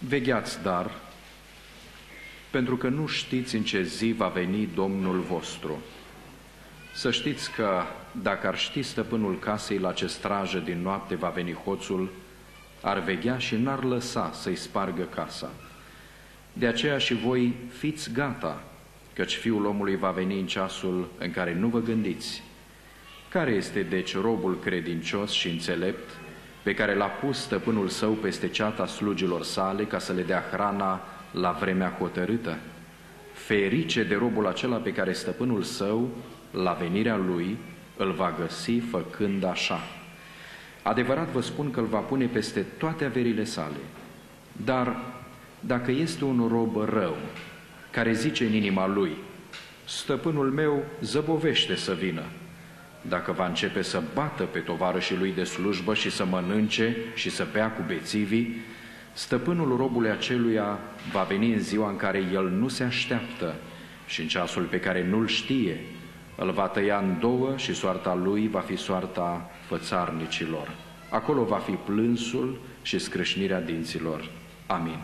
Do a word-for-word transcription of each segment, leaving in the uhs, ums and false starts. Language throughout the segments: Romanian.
Vegheați, dar, pentru că nu știți în ce zi va veni Domnul vostru. Să știți că dacă ar ști stăpânul casei la ce strajă din noapte va veni hoțul, ar veghea și n-ar lăsa să-i spargă casa. De aceea și voi fiți gata, căci Fiul omului va veni în ceasul în care nu vă gândiți. Care este deci robul credincios și înțelept, pe care l-a pus stăpânul său peste ceata slugilor sale ca să le dea hrana la vremea hotărâtă? Ferice de robul acela pe care stăpânul său, la venirea lui, îl va găsi făcând așa. Adevărat vă spun că îl va pune peste toate averile sale. Dar dacă este un rob rău, care zice în inima lui, stăpânul meu zăbovește să vină, dacă va începe să bată pe tovarășii lui de slujbă și să mănânce și să bea cu bețivii, stăpânul robului aceluia va veni în ziua în care el nu se așteaptă și în ceasul pe care nu-l știe, îl va tăia în două și soarta lui va fi soarta fățarnicilor. Acolo va fi plânsul și scrâșnirea dinților. Amin.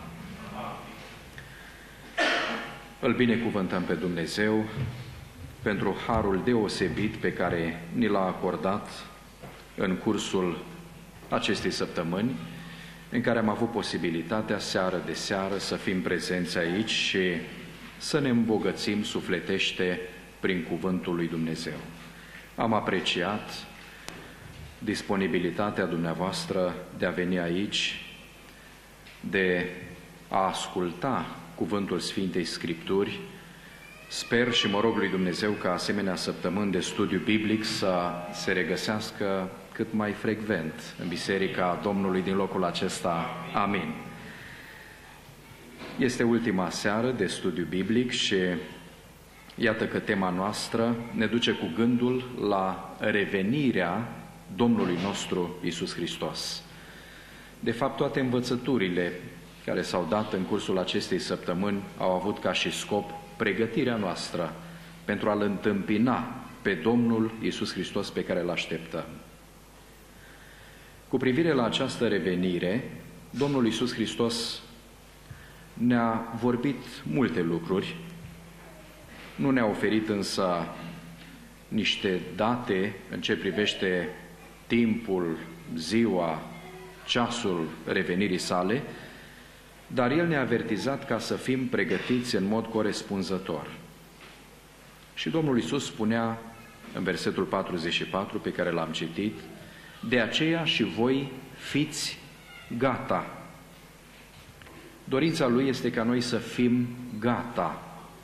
Îl binecuvântăm pe Dumnezeu pentru harul deosebit pe care ni l-a acordat în cursul acestei săptămâni, în care am avut posibilitatea seară de seară să fim prezenți aici și să ne îmbogățim sufletește prin cuvântul lui Dumnezeu. Am apreciat disponibilitatea dumneavoastră de a veni aici, de a asculta cuvântul Sfintei Scripturi. Sper și mă rog lui Dumnezeu ca asemenea săptămâni de studiu biblic să se regăsească cât mai frecvent în Biserica Domnului din locul acesta. Amin. Este ultima seară de studiu biblic și iată că tema noastră ne duce cu gândul la revenirea Domnului nostru Iisus Hristos. De fapt, toate învățăturile care s-au dat în cursul acestei săptămâni au avut ca și scop pregătirea noastră pentru a-L întâmpina pe Domnul Iisus Hristos pe care îl așteptăm. Cu privire la această revenire, Domnul Iisus Hristos ne-a vorbit multe lucruri, nu ne-a oferit însă niște date în ce privește timpul, ziua, ceasul revenirii sale, dar El ne-a avertizat ca să fim pregătiți în mod corespunzător. Și Domnul Iisus spunea în versetul patruzeci și patru pe care l-am citit, de aceea și voi fiți gata. Dorința Lui este ca noi să fim gata.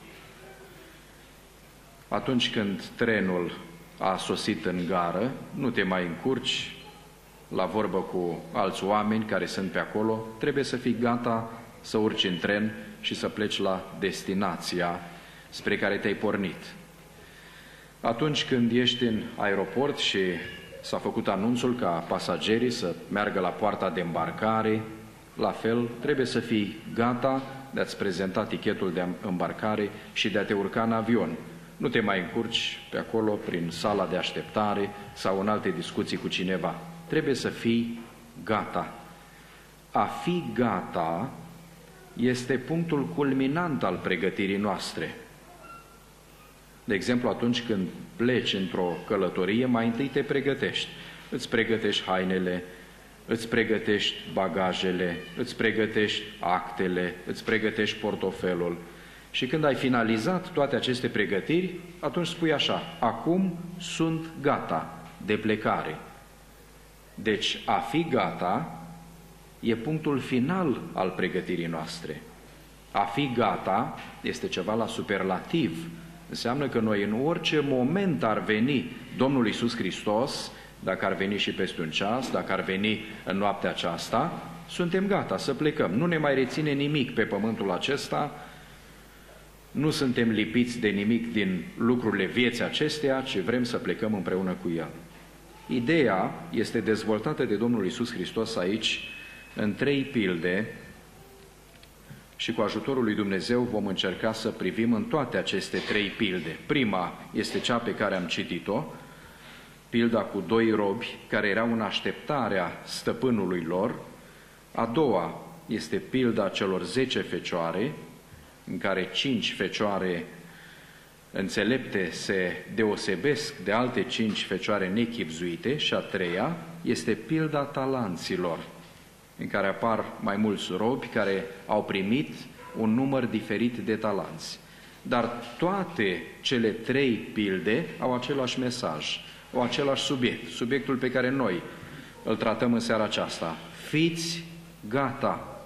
Atunci când trenul a sosit în gară, nu te mai încurci la vorbă cu alți oameni care sunt pe acolo, trebuie să fii gata să urci în tren și să pleci la destinația spre care te-ai pornit. Atunci când ești în aeroport și s-a făcut anunțul ca pasagerii să meargă la poarta de îmbarcare, la fel, trebuie să fii gata de a-ți prezenta tichetul de îmbarcare și de a te urca în avion. Nu te mai încurci pe acolo prin sala de așteptare sau în alte discuții cu cineva. Trebuie să fii gata. A fi gata este punctul culminant al pregătirii noastre. De exemplu, atunci când pleci într-o călătorie, mai întâi te pregătești. Îți pregătești hainele, îți pregătești bagajele, îți pregătești actele, îți pregătești portofelul. Și când ai finalizat toate aceste pregătiri, atunci spui așa, acum sunt gata de plecare. Deci, a fi gata e punctul final al pregătirii noastre. A fi gata este ceva la superlativ. Înseamnă că noi în orice moment ar veni Domnul Iisus Hristos, dacă ar veni și peste un ceas, dacă ar veni în noaptea aceasta, suntem gata să plecăm. Nu ne mai reține nimic pe pământul acesta, nu suntem lipiți de nimic din lucrurile vieții acesteia, ci vrem să plecăm împreună cu El. Ideea este dezvoltată de Domnul Iisus Hristos aici în trei pilde și cu ajutorul lui Dumnezeu vom încerca să privim în toate aceste trei pilde. Prima este cea pe care am citit-o, pilda cu doi robi care erau în așteptarea stăpânului lor. A doua este pilda celor zece fecioare, în care cinci fecioare înțelepte se deosebesc de alte cinci fecioare nechibzuite, și a treia este pilda talanților, în care apar mai mulți robi care au primit un număr diferit de talanți. Dar toate cele trei pilde au același mesaj, au același subiect, subiectul pe care noi îl tratăm în seara aceasta. Fiți gata!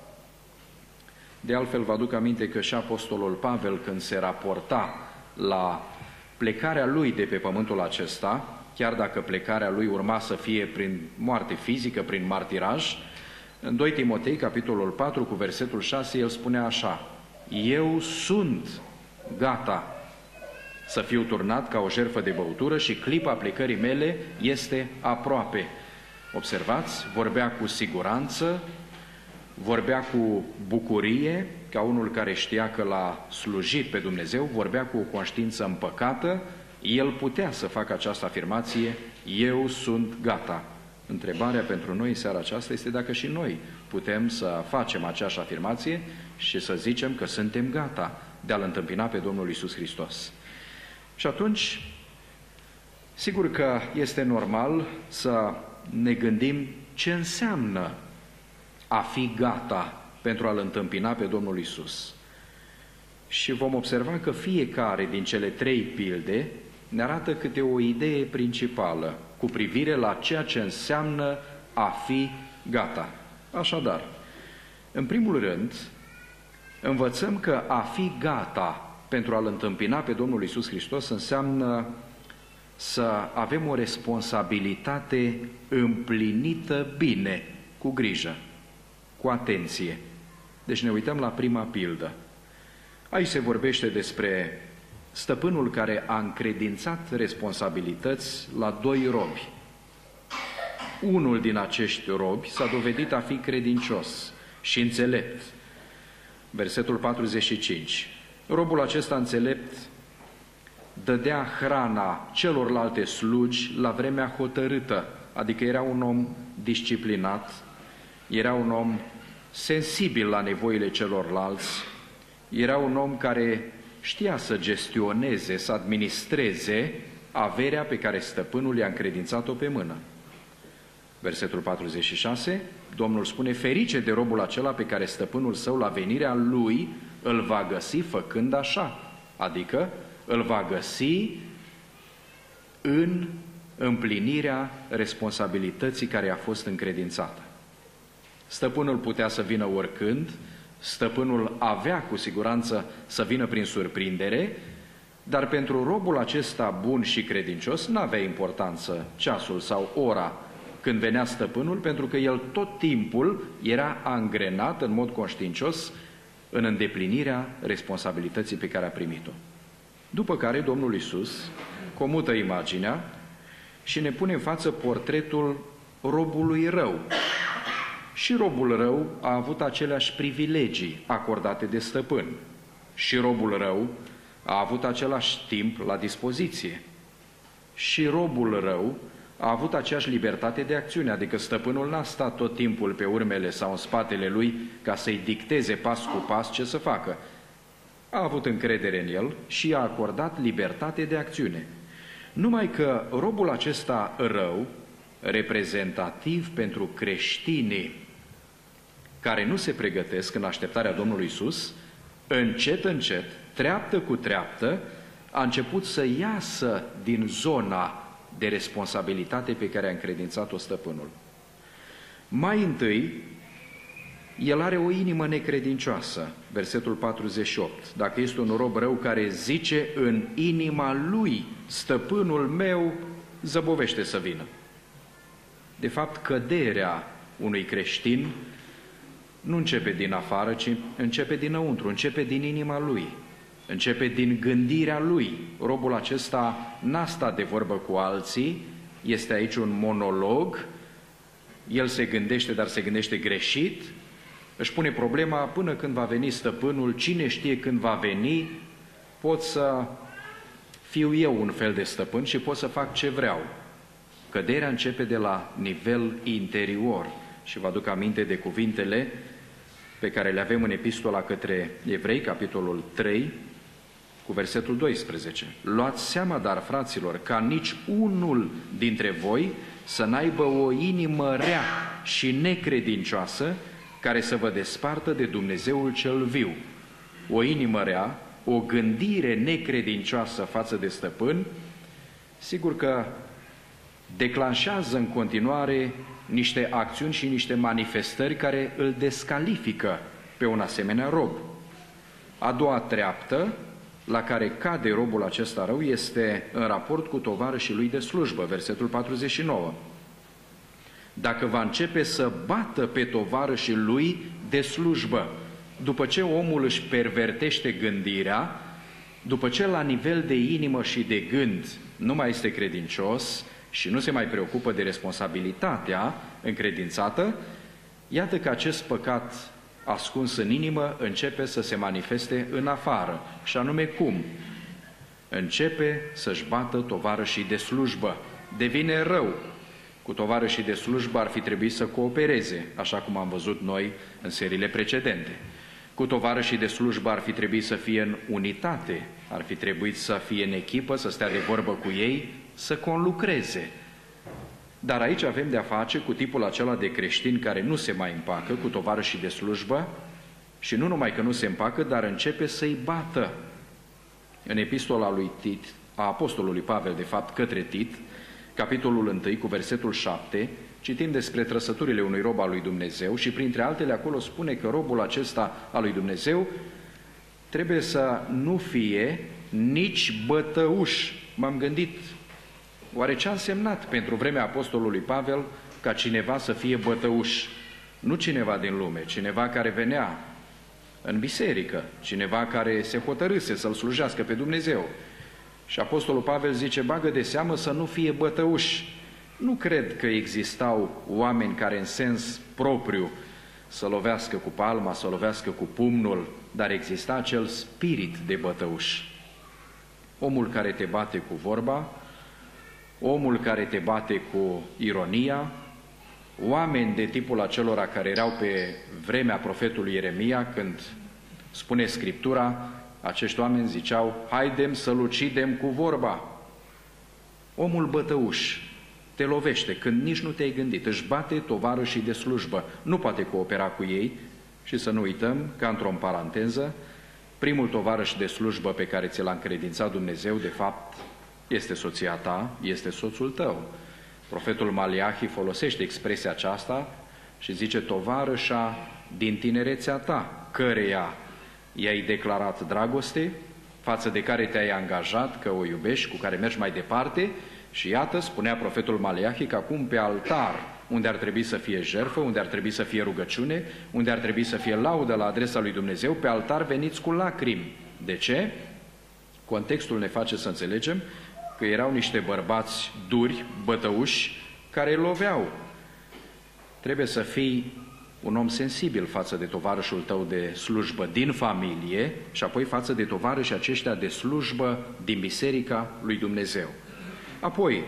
De altfel, vă aduc aminte că și apostolul Pavel, când se raporta la plecarea lui de pe pământul acesta, chiar dacă plecarea lui urma să fie prin moarte fizică, prin martiraj, în doi Timotei, capitolul patru, cu versetul șase, el spunea așa: eu sunt gata să fiu turnat ca o jertfă de băutură și clipa plecării mele este aproape. Observați, vorbea cu siguranță, vorbea cu bucurie, ca unul care știa că l-a slujit pe Dumnezeu, vorbea cu o conștiință împăcată, el putea să facă această afirmație: eu sunt gata. Întrebarea pentru noi în seara aceasta este dacă și noi putem să facem aceeași afirmație și să zicem că suntem gata de a-L întâmpina pe Domnul Iisus Hristos. Și atunci, sigur că este normal să ne gândim ce înseamnă a fi gata pentru a-L întâmpina pe Domnul Iisus. Și vom observa că fiecare din cele trei pilde ne arată câte o idee principală cu privire la ceea ce înseamnă a fi gata. Așadar, în primul rând, învățăm că a fi gata pentru a-L întâmpina pe Domnul Iisus Hristos înseamnă să avem o responsabilitate împlinită bine, cu grijă, cu atenție. Deci ne uităm la prima pildă. Aici se vorbește despre stăpânul care a încredințat responsabilități la doi robi. Unul din acești robi s-a dovedit a fi credincios și înțelept. Versetul patruzeci și cinci. Robul acesta înțelept dădea hrana celorlalte slugi la vremea hotărâtă, adică era un om disciplinat, era un om sensibil la nevoile celorlalți, era un om care știa să gestioneze, să administreze averea pe care stăpânul i-a încredințat-o pe mână. Versetul patruzeci și șase, Domnul spune: ferice de robul acela pe care stăpânul său la venirea lui îl va găsi făcând așa, adică îl va găsi în împlinirea responsabilității care i-a fost încredințată. Stăpânul putea să vină oricând, stăpânul avea cu siguranță să vină prin surprindere, dar pentru robul acesta bun și credincios n-avea importanță ceasul sau ora când venea stăpânul, pentru că el tot timpul era angrenat în mod conștiincios în îndeplinirea responsabilității pe care a primit-o. După care Domnul Iisus comută imaginea și ne pune în față portretul robului rău. Și robul rău a avut aceleași privilegii acordate de stăpân. Și robul rău a avut același timp la dispoziție. Și robul rău a avut aceeași libertate de acțiune, adică stăpânul n-a stat tot timpul pe urmele sau în spatele lui ca să-i dicteze pas cu pas ce să facă. A avut încredere în el și i-a acordat libertate de acțiune. Numai că robul acesta rău, reprezentativ pentru creștinii care nu se pregătesc în așteptarea Domnului Iisus, încet, încet, treaptă cu treaptă, a început să iasă din zona de responsabilitate pe care a încredințat-o stăpânul. Mai întâi, el are o inimă necredincioasă, versetul patruzeci și opt. Dacă este un rob rău care zice în inima lui: stăpânul meu zăbovește să vină. De fapt, căderea unui creștin nu începe din afară, ci începe dinăuntru, începe din inima lui, începe din gândirea lui. Robul acesta n-a stat de vorbă cu alții, este aici un monolog, el se gândește, dar se gândește greșit, își pune problema: până când va veni stăpânul, cine știe când va veni, pot să fiu eu un fel de stăpân și pot să fac ce vreau. Căderea începe de la nivel interior. Și vă aduc aminte de cuvintele pe care le avem în Epistola către Evrei, capitolul trei, cu versetul doisprezece. Luați seama, dar, fraților, ca nici unul dintre voi să n-aibă o inimă rea și necredincioasă care să vă despartă de Dumnezeul cel viu. O inimă rea, o gândire necredincioasă față de stăpân, sigur că declanșează în continuare niște acțiuni și niște manifestări care îl descalifică pe un asemenea rob. A doua treaptă la care cade robul acesta rău este în raport cu tovarășii lui de slujbă, versetul patruzeci și nouă. Dacă va începe să bată pe tovarășii lui de slujbă, după ce omul își pervertește gândirea, după ce la nivel de inimă și de gând nu mai este credincios și nu se mai preocupă de responsabilitatea încredințată, iată că acest păcat ascuns în inimă începe să se manifeste în afară. Și anume cum? Începe să-și bată tovarășii de slujbă. Devine rău. Cu tovarășii de slujbă ar fi trebuit să coopereze, așa cum am văzut noi în seriile precedente. Cu tovarășii de slujbă ar fi trebuit să fie în unitate, ar fi trebuit să fie în echipă, să stea de vorbă cu ei, să conlucreze. Dar aici avem de-a face cu tipul acela de creștini care nu se mai împacă cu tovarășii de slujbă și nu numai că nu se împacă, dar începe să-i bată. În epistola lui Tit, a apostolului Pavel, de fapt, către Tit, capitolul unu, cu versetul șapte, citim despre trăsăturile unui rob al lui Dumnezeu și printre altele acolo spune că robul acesta al lui Dumnezeu trebuie să nu fie nici bătăuș. M-am gândit, oare ce a însemnat pentru vremea apostolului Pavel ca cineva să fie bătăuș? Nu cineva din lume, cineva care venea în biserică, cineva care se hotărâse să-L slujească pe Dumnezeu. Și apostolul Pavel zice, bagă de seamă să nu fie bătăuș. Nu cred că existau oameni care în sens propriu să lovească cu palma, să lovească cu pumnul, dar exista acel spirit de bătăuș. Omul care te bate cu vorba, omul care te bate cu ironia, oameni de tipul acelora care erau pe vremea profetului Ieremia, când spune Scriptura, acești oameni ziceau, haidem să-l ucidem cu vorba. Omul bătăuș te lovește când nici nu te-ai gândit, își bate tovarășii de slujbă, nu poate coopera cu ei. Și să nu uităm, ca într-o paranteză, primul tovarăș de slujbă pe care ți l-a încredințat Dumnezeu, de fapt, este soția ta, este soțul tău. Profetul Maliahi folosește expresia aceasta și zice, tovarășa din tinerețea ta, căreia i-ai declarat dragoste, față de care te-ai angajat, că o iubești, cu care mergi mai departe. Și iată, spunea profetul Maliahi, că acum pe altar, unde ar trebui să fie jertfă, unde ar trebui să fie rugăciune, unde ar trebui să fie laudă la adresa lui Dumnezeu, pe altar veniți cu lacrimi. De ce? Contextul ne face să înțelegem că erau niște bărbați duri, bătăuși, care loveau. Trebuie să fii un om sensibil față de tovarășul tău de slujbă din familie și apoi față de tovarășii aceștia de slujbă din biserica lui Dumnezeu. Apoi,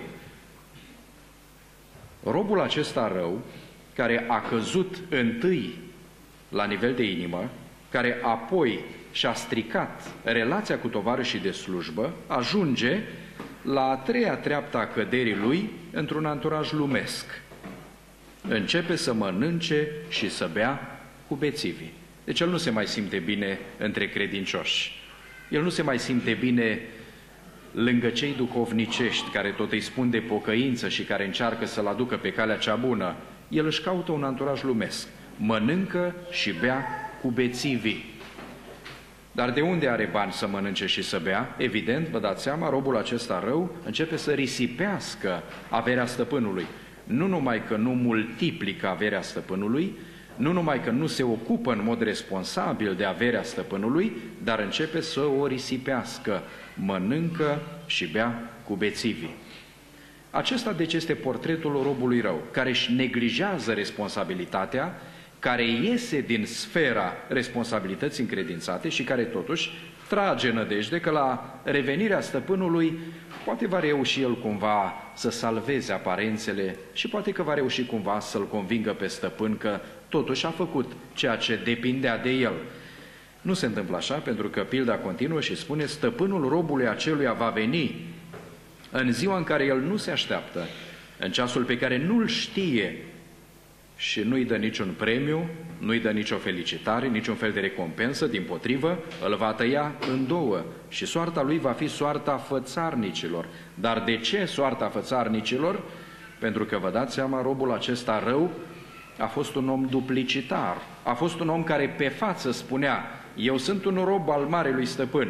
robul acesta rău, care a căzut întâi la nivel de inimă, care apoi și-a stricat relația cu tovarășii de slujbă, ajunge la a treia treaptă a căderii lui într-un anturaj lumesc. Începe să mănânce și să bea cu bețivii. Deci el nu se mai simte bine între credincioși. El nu se mai simte bine lângă cei duhovnicești, care tot îi spun de pocăință și care încearcă să-l aducă pe calea cea bună. El își caută un anturaj lumesc. Mănâncă și bea cu bețivii. Dar de unde are bani să mănânce și să bea? Evident, vă dați seama, robul acesta rău începe să risipească averea stăpânului. Nu numai că nu multiplică averea stăpânului, nu numai că nu se ocupă în mod responsabil de averea stăpânului, dar începe să o risipească, mănâncă și bea cu bețivii. Acesta deci este portretul robului rău, care își neglijează responsabilitatea, care iese din sfera responsabilității încredințate și care totuși trage nădejde că la revenirea stăpânului poate va reuși el cumva să salveze aparențele și poate că va reuși cumva să-l convingă pe stăpân că totuși a făcut ceea ce depindea de el. Nu se întâmplă așa, pentru că pilda continuă și spune: stăpânul robului aceluia va veni în ziua în care el nu se așteaptă, în ceasul pe care nu-l știe, și nu-i dă niciun premiu, nu-i dă nicio felicitare, niciun fel de recompensă, dimpotrivă, îl va tăia în două și soarta lui va fi soarta fățarnicilor. Dar de ce soarta fățarnicilor? Pentru că, vă dați seama, robul acesta rău a fost un om duplicitar, a fost un om care pe față spunea: eu sunt un rob al marelui stăpân,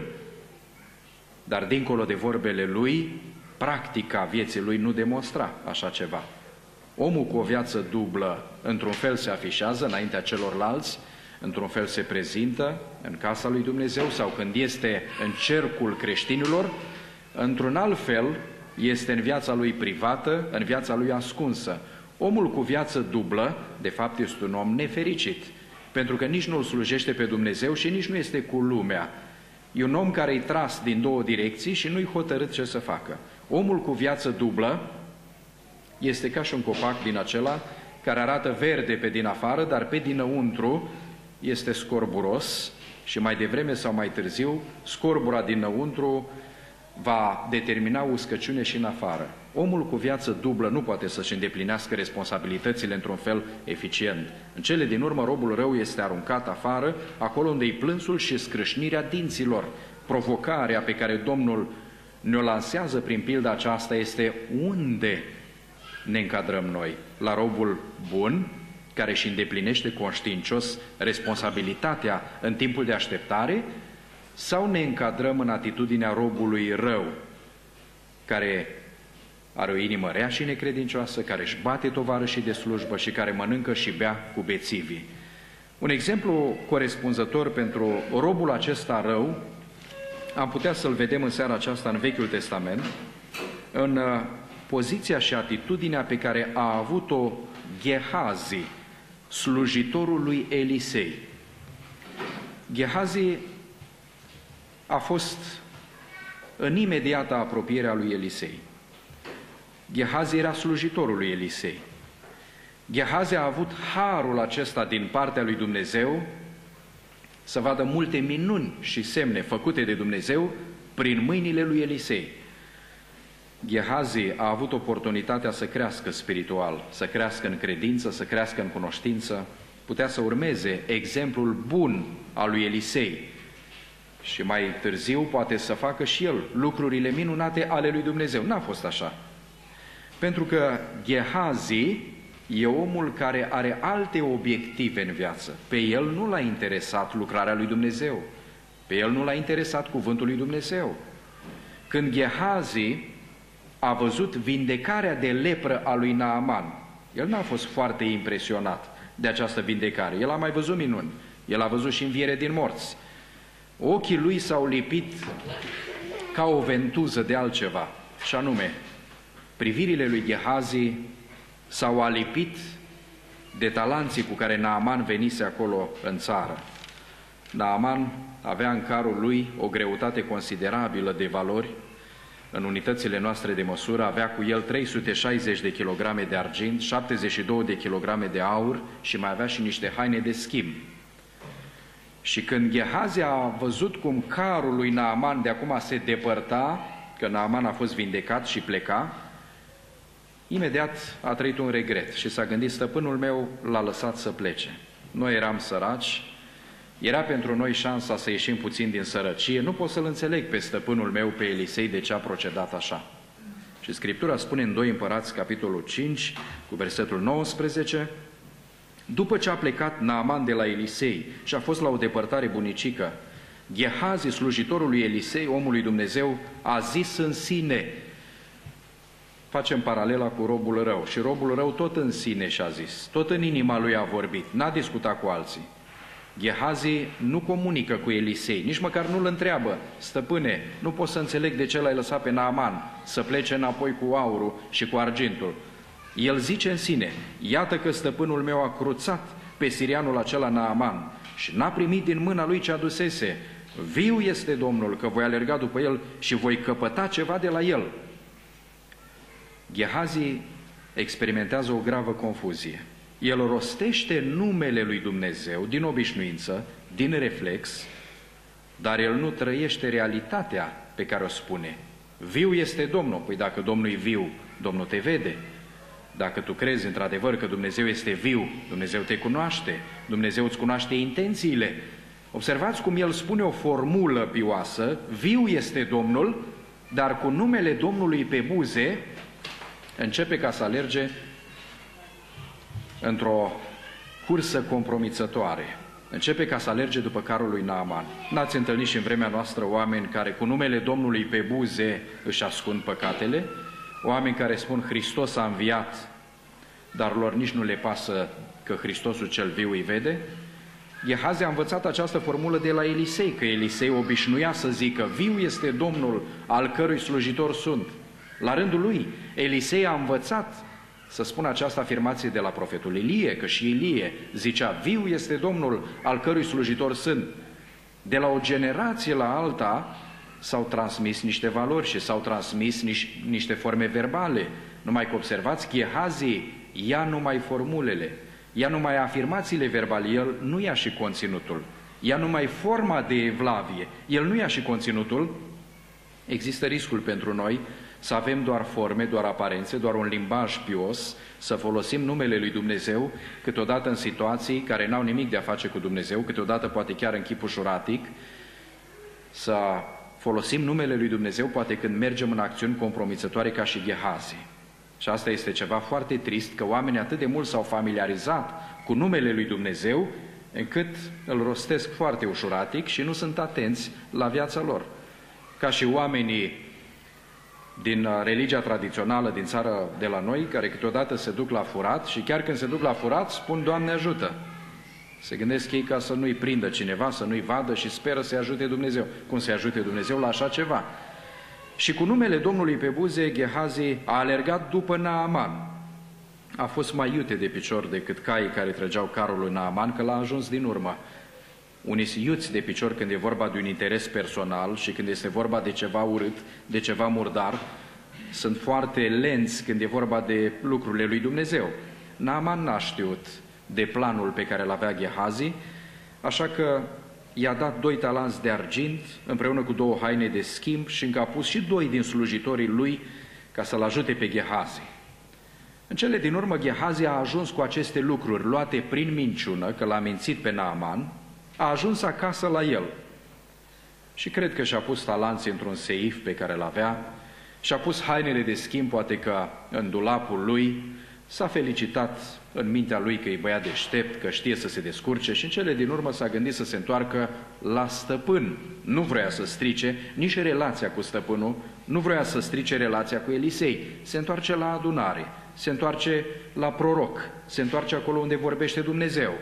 dar dincolo de vorbele lui, practica vieții lui nu demonstra așa ceva. Omul cu o viață dublă, într-un fel se afișează înaintea celorlalți, într-un fel se prezintă în casa lui Dumnezeu sau când este în cercul creștinilor, într-un alt fel este în viața lui privată, în viața lui ascunsă. Omul cu viață dublă, de fapt, este un om nefericit, pentru că nici nu îl slujește pe Dumnezeu și nici nu este cu lumea. E un om care-i tras din două direcții și nu-i hotărât ce să facă. Omul cu viață dublă este ca și un copac din acela care arată verde pe din afară, dar pe dinăuntru este scorburos și mai devreme sau mai târziu scorbura dinăuntru va determina uscăciune și în afară. Omul cu viață dublă nu poate să-și îndeplinească responsabilitățile într-un fel eficient. În cele din urmă, robul rău este aruncat afară, acolo unde-i plânsul și scrâșnirea dinților. Provocarea pe care Domnul ne-o lansează prin pilda aceasta este: unde ne încadrăm noi? La robul bun, care își îndeplinește conștiincios responsabilitatea în timpul de așteptare, sau ne încadrăm în atitudinea robului rău, care are o inimă rea și necredincioasă, care își bate tovarășii de slujbă și care mănâncă și bea cu bețivii? Un exemplu corespunzător pentru robul acesta rău am putea să-l vedem în seara aceasta în Vechiul Testament, în poziția și atitudinea pe care a avut-o Gehazi, slujitorul lui Elisei. Gehazi a fost în imediata apropiere a lui Elisei. Gehazi era slujitorul lui Elisei. Gehazi a avut harul acesta din partea lui Dumnezeu să vadă multe minuni și semne făcute de Dumnezeu prin mâinile lui Elisei. Gehazi a avut oportunitatea să crească spiritual, să crească în credință, să crească în cunoștință, putea să urmeze exemplul bun al lui Elisei și mai târziu poate să facă și el lucrurile minunate ale lui Dumnezeu. N-a fost așa. Pentru că Gehazi e omul care are alte obiective în viață. Pe el nu l-a interesat lucrarea lui Dumnezeu. Pe el nu l-a interesat cuvântul lui Dumnezeu. Când Gehazi a văzut vindecarea de lepră a lui Naaman, el n-a fost foarte impresionat de această vindecare. El a mai văzut minuni. El a văzut și înviere din morți. Ochii lui s-au lipit ca o ventuză de altceva, și anume, privirile lui Gehazi s-au alipit de talanții cu care Naaman venise acolo în țară. Naaman avea în carul lui o greutate considerabilă de valori. În unitățile noastre de măsură avea cu el trei sute șaizeci de kilograme de argint, șaptezeci și două de kilograme de aur și mai avea și niște haine de schimb. Și când Gehazi a văzut cum carul lui Naaman de acum se depărta, că Naaman a fost vindecat și pleca, imediat a trăit un regret și s-a gândit: stăpânul meu l-a lăsat să plece. Noi eram săraci, era pentru noi șansa să ieșim puțin din sărăcie, nu pot să-l înțeleg pe stăpânul meu, pe Elisei, de ce a procedat așa. Și Scriptura spune în doi Împărați, capitolul cinci, cu versetul nouăsprezece, după ce a plecat Naaman de la Elisei și a fost la o depărtare bunicică, Gehazi, slujitorul lui Elisei, omul lui Dumnezeu, a zis în sine, facem paralela cu robul rău, și robul rău tot în sine și-a zis, tot în inima lui a vorbit, n-a discutat cu alții. Gehazi nu comunică cu Elisei, nici măcar nu-l întreabă, stăpâne, nu pot să înțeleg de ce l-ai lăsat pe Naaman să plece înapoi cu aurul și cu argintul. El zice în sine, iată că stăpânul meu a cruțat pe sirianul acela Naaman și n-a primit din mâna lui ce adusese. Viu este Domnul că voi alerga după el și voi căpăta ceva de la el. Gehazi experimentează o gravă confuzie. El rostește numele lui Dumnezeu din obișnuință, din reflex, dar el nu trăiește realitatea pe care o spune. Viu este Domnul. Păi dacă Domnul e viu, Domnul te vede. Dacă tu crezi într-adevăr că Dumnezeu este viu, Dumnezeu te cunoaște, Dumnezeu îți cunoaște intențiile. Observați cum el spune o formulă pioasă, viu este Domnul, dar cu numele Domnului pe buze, începe ca să alerge într-o cursă compromițătoare. Începe ca să alerge după carul lui Naaman. N-ați întâlnit și în vremea noastră oameni care cu numele Domnului pe buze își ascund păcatele? Oameni care spun Hristos a înviat, dar lor nici nu le pasă că Hristosul cel viu îi vede? Gehazi a învățat această formulă de la Elisei, că Elisei obișnuia să zică viu este Domnul al cărui slujitor sunt. La rândul lui, Elisei a învățat să spună această afirmație de la profetul Ilie, că și Ilie zicea viu este Domnul al cărui slujitor sunt. De la o generație la alta s-au transmis niște valori și s-au transmis niște forme verbale. Numai că observați, Gehazi ia numai formulele, ia numai afirmațiile verbale, el nu ia și conținutul, ia numai forma de evlavie, el nu ia și conținutul. Există riscul pentru noi să avem doar forme, doar aparențe, doar un limbaj pios, să folosim numele lui Dumnezeu câteodată în situații care n-au nimic de a face cu Dumnezeu, câteodată poate chiar în chip ușuratic, să folosim numele lui Dumnezeu poate când mergem în acțiuni compromițătoare ca și Gehazi. Și asta este ceva foarte trist, că oamenii atât de mult s-au familiarizat cu numele lui Dumnezeu, încât îl rostesc foarte ușuratic și nu sunt atenți la viața lor. Ca și oamenii din religia tradițională din țară de la noi, care câteodată se duc la furat și chiar când se duc la furat spun Doamne ajută. Se gândesc ei ca să nu-i prindă cineva, să nu-i vadă și speră să-i ajute Dumnezeu. Cum să-i ajute Dumnezeu la așa ceva? Și cu numele Domnului pe buze, Gehazi a alergat după Naaman. A fost mai iute de picior decât caii care trăgeau carul lui Naaman, că l-a ajuns din urmă. Unii sunt iuți de picior când e vorba de un interes personal și când este vorba de ceva urât, de ceva murdar. Sunt foarte lenți când e vorba de lucrurile lui Dumnezeu. Naaman n-a știut de planul pe care l-avea Gehazi, așa că i-a dat doi talanți de argint împreună cu două haine de schimb și încă a pus și doi din slujitorii lui ca să-l ajute pe Gehazi. În cele din urmă, Gehazi a ajuns cu aceste lucruri luate prin minciună, că l-a mințit pe Naaman, a ajuns acasă la el și cred că și-a pus talanții într-un seif pe care l-avea și-a pus hainele de schimb, poate că în dulapul lui, s-a felicitat în mintea lui că e băiat deștept, că știe să se descurce și în cele din urmă s-a gândit să se întoarcă la stăpân. Nu vrea să strice nici relația cu stăpânul, nu vrea să strice relația cu Elisei. Se întoarce la adunare, se întoarce la proroc, se întoarce acolo unde vorbește Dumnezeu.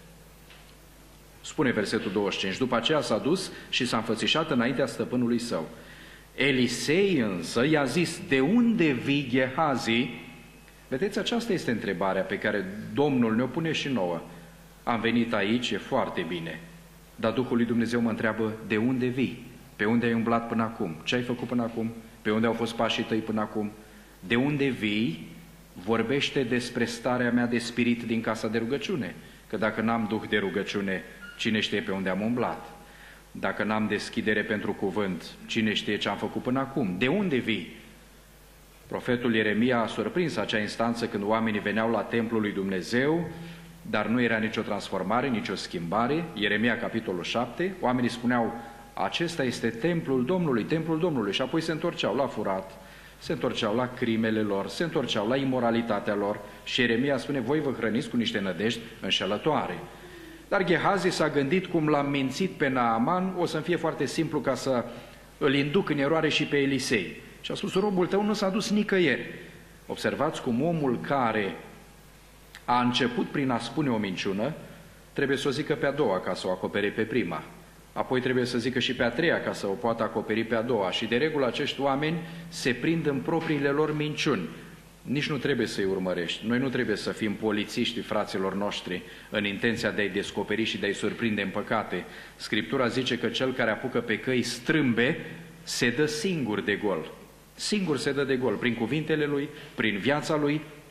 Spune versetul douăzeci și cinci, după aceea s-a dus și s-a înfățișat înaintea stăpânului său. Elisei însă i-a zis, de unde vii, Gehazi? Vedeți, aceasta este întrebarea pe care Domnul ne-o pune și nouă. Am venit aici, e foarte bine, dar Duhul lui Dumnezeu mă întreabă, de unde vii? Pe unde ai umblat până acum? Ce ai făcut până acum? Pe unde au fost pașii tăi până acum? De unde vii? Vorbește despre starea mea de spirit din casa de rugăciune, că dacă n-am duh de rugăciune, cine știe pe unde am umblat? Dacă n-am deschidere pentru cuvânt, cine știe ce am făcut până acum? De unde vii? Profetul Ieremia a surprins acea instanță când oamenii veneau la templul lui Dumnezeu, dar nu era nicio transformare, nicio schimbare. Ieremia, capitolul șapte, oamenii spuneau, acesta este templul Domnului, templul Domnului, și apoi se întorceau la furat, se întorceau la crimele lor, se întorceau la imoralitatea lor și Ieremia spune, voi vă hrăniți cu niște nădejdi înșelătoare. Dar Gehazi s-a gândit cum l-am mințit pe Naaman, o să-mi fie foarte simplu ca să îl induc în eroare și pe Elisei. Și a spus, robul tău nu s-a dus nicăieri. Observați cum omul care a început prin a spune o minciună, trebuie să o zică pe a doua ca să o acopere pe prima. Apoi trebuie să zică și pe a treia ca să o poată acoperi pe a doua. Și de regulă acești oameni se prind în propriile lor minciuni. Nici nu trebuie să-i urmărești. Noi nu trebuie să fim polițiști fraților noștri în intenția de a-i descoperi și de a-i surprinde în păcate. Scriptura zice că cel care apucă pe căi strâmbe se dă singur de gol. Singur se dă de gol, prin cuvintele lui, prin viața lui,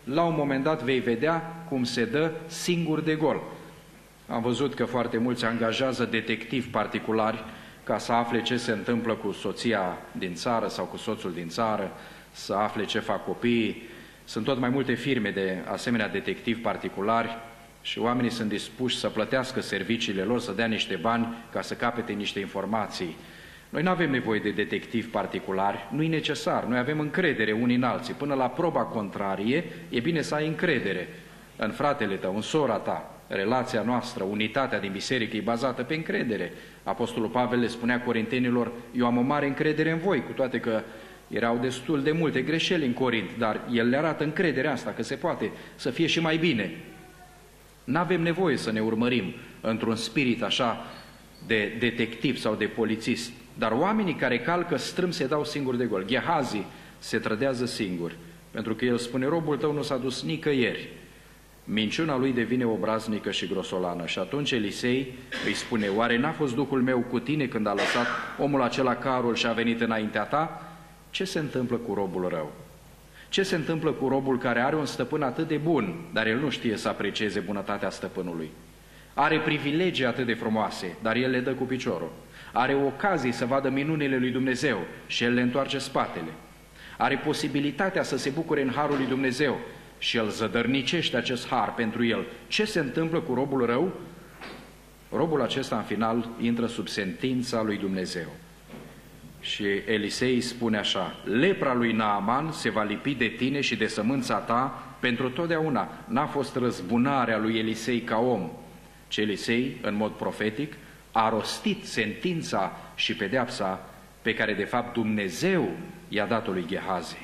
la un moment dat vei vedea cum se dă singur de gol. Am văzut că foarte mulți angajează detectivi particulari ca să afle ce se întâmplă cu soția din țară sau cu soțul din țară, să afle ce fac copiii. Sunt tot mai multe firme de asemenea detectivi particulari și oamenii sunt dispuși să plătească serviciile lor, să dea niște bani ca să capete niște informații. Noi nu avem nevoie de detectivi particulari, nu e necesar, noi avem încredere unii în alții. Până la proba contrarie, e bine să ai încredere în fratele tău, în sora ta. Relația noastră, unitatea din biserică e bazată pe încredere. Apostolul Pavel le spunea corintenilor, eu am o mare încredere în voi, cu toate că erau destul de multe greșeli în Corint, dar el le arată încrederea asta, că se poate să fie și mai bine. N-avem nevoie să ne urmărim într-un spirit așa de detectiv sau de polițist, dar oamenii care calcă strâm se dau singuri de gol. Gehazi se trădează singur, pentru că el spune, robul tău nu s-a dus nicăieri. Minciuna lui devine obraznică și grosolană și atunci Elisei îi spune, oare n-a fost Duhul meu cu tine când a lăsat omul acela carul și a venit înaintea ta? Ce se întâmplă cu robul rău? Ce se întâmplă cu robul care are un stăpân atât de bun, dar el nu știe să aprecieze bunătatea stăpânului? Are privilegii atât de frumoase, dar el le dă cu piciorul. Are ocazii să vadă minunile lui Dumnezeu și el le întoarce spatele. Are posibilitatea să se bucure în harul lui Dumnezeu și el zădărnicește acest har pentru el. Ce se întâmplă cu robul rău? Robul acesta, în final, intră sub sentința lui Dumnezeu. Și Elisei spune așa, lepra lui Naaman se va lipi de tine și de sămânța ta pentru totdeauna. N-a fost răzbunarea lui Elisei ca om, ci Elisei, în mod profetic, a rostit sentința și pedeapsa pe care, de fapt, Dumnezeu i-a dat-o lui Gehazi.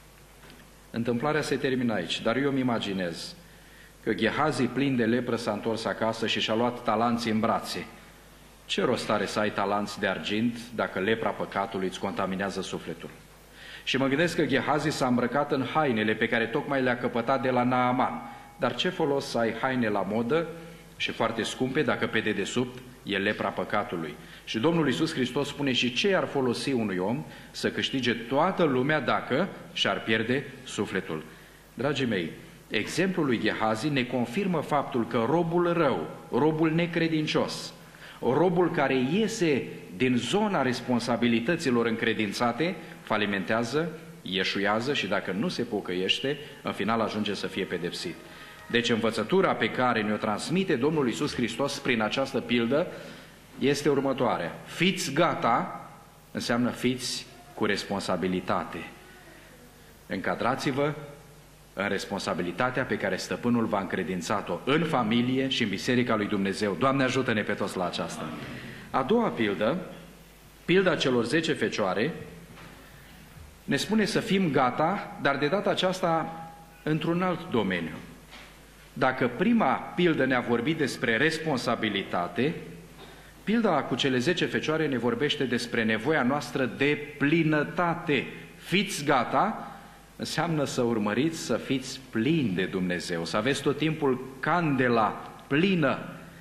Întâmplarea se termină aici, dar eu îmi imaginez că Gehazi, plin de lepră, s-a întors acasă și și-a luat talanții în brațe. Ce rost are să ai talanți de argint dacă lepra păcatului îți contaminează sufletul? Și mă gândesc că Gehazi s-a îmbrăcat în hainele pe care tocmai le-a căpătat de la Naaman. Dar ce folos să ai haine la modă și foarte scumpe dacă pe dedesubt e lepra păcatului? Și Domnul Iisus Hristos spune, și ce ar folosi unui om să câștige toată lumea dacă și-ar pierde sufletul? Dragii mei, exemplul lui Gehazi ne confirmă faptul că robul rău, robul necredincios, robul care iese din zona responsabilităților încredințate, falimentează, ieșuiază și dacă nu se pocăiește, în final ajunge să fie pedepsit. Deci învățătura pe care ne-o transmite Domnul Iisus Hristos prin această pildă este următoarea. Fiți gata înseamnă fiți cu responsabilitate. Încadrați-vă în responsabilitatea pe care stăpânul v-a încredințat-o în familie și în Biserica lui Dumnezeu. Doamne, ajută-ne pe toți la aceasta. A doua pildă, pilda celor zece fecioare, ne spune să fim gata, dar de data aceasta într-un alt domeniu. Dacă prima pildă ne-a vorbit despre responsabilitate, pilda cu cele zece fecioare ne vorbește despre nevoia noastră de plinătate. Fiți gata înseamnă să urmăriți să fiți plini de Dumnezeu, să aveți tot timpul candela plină.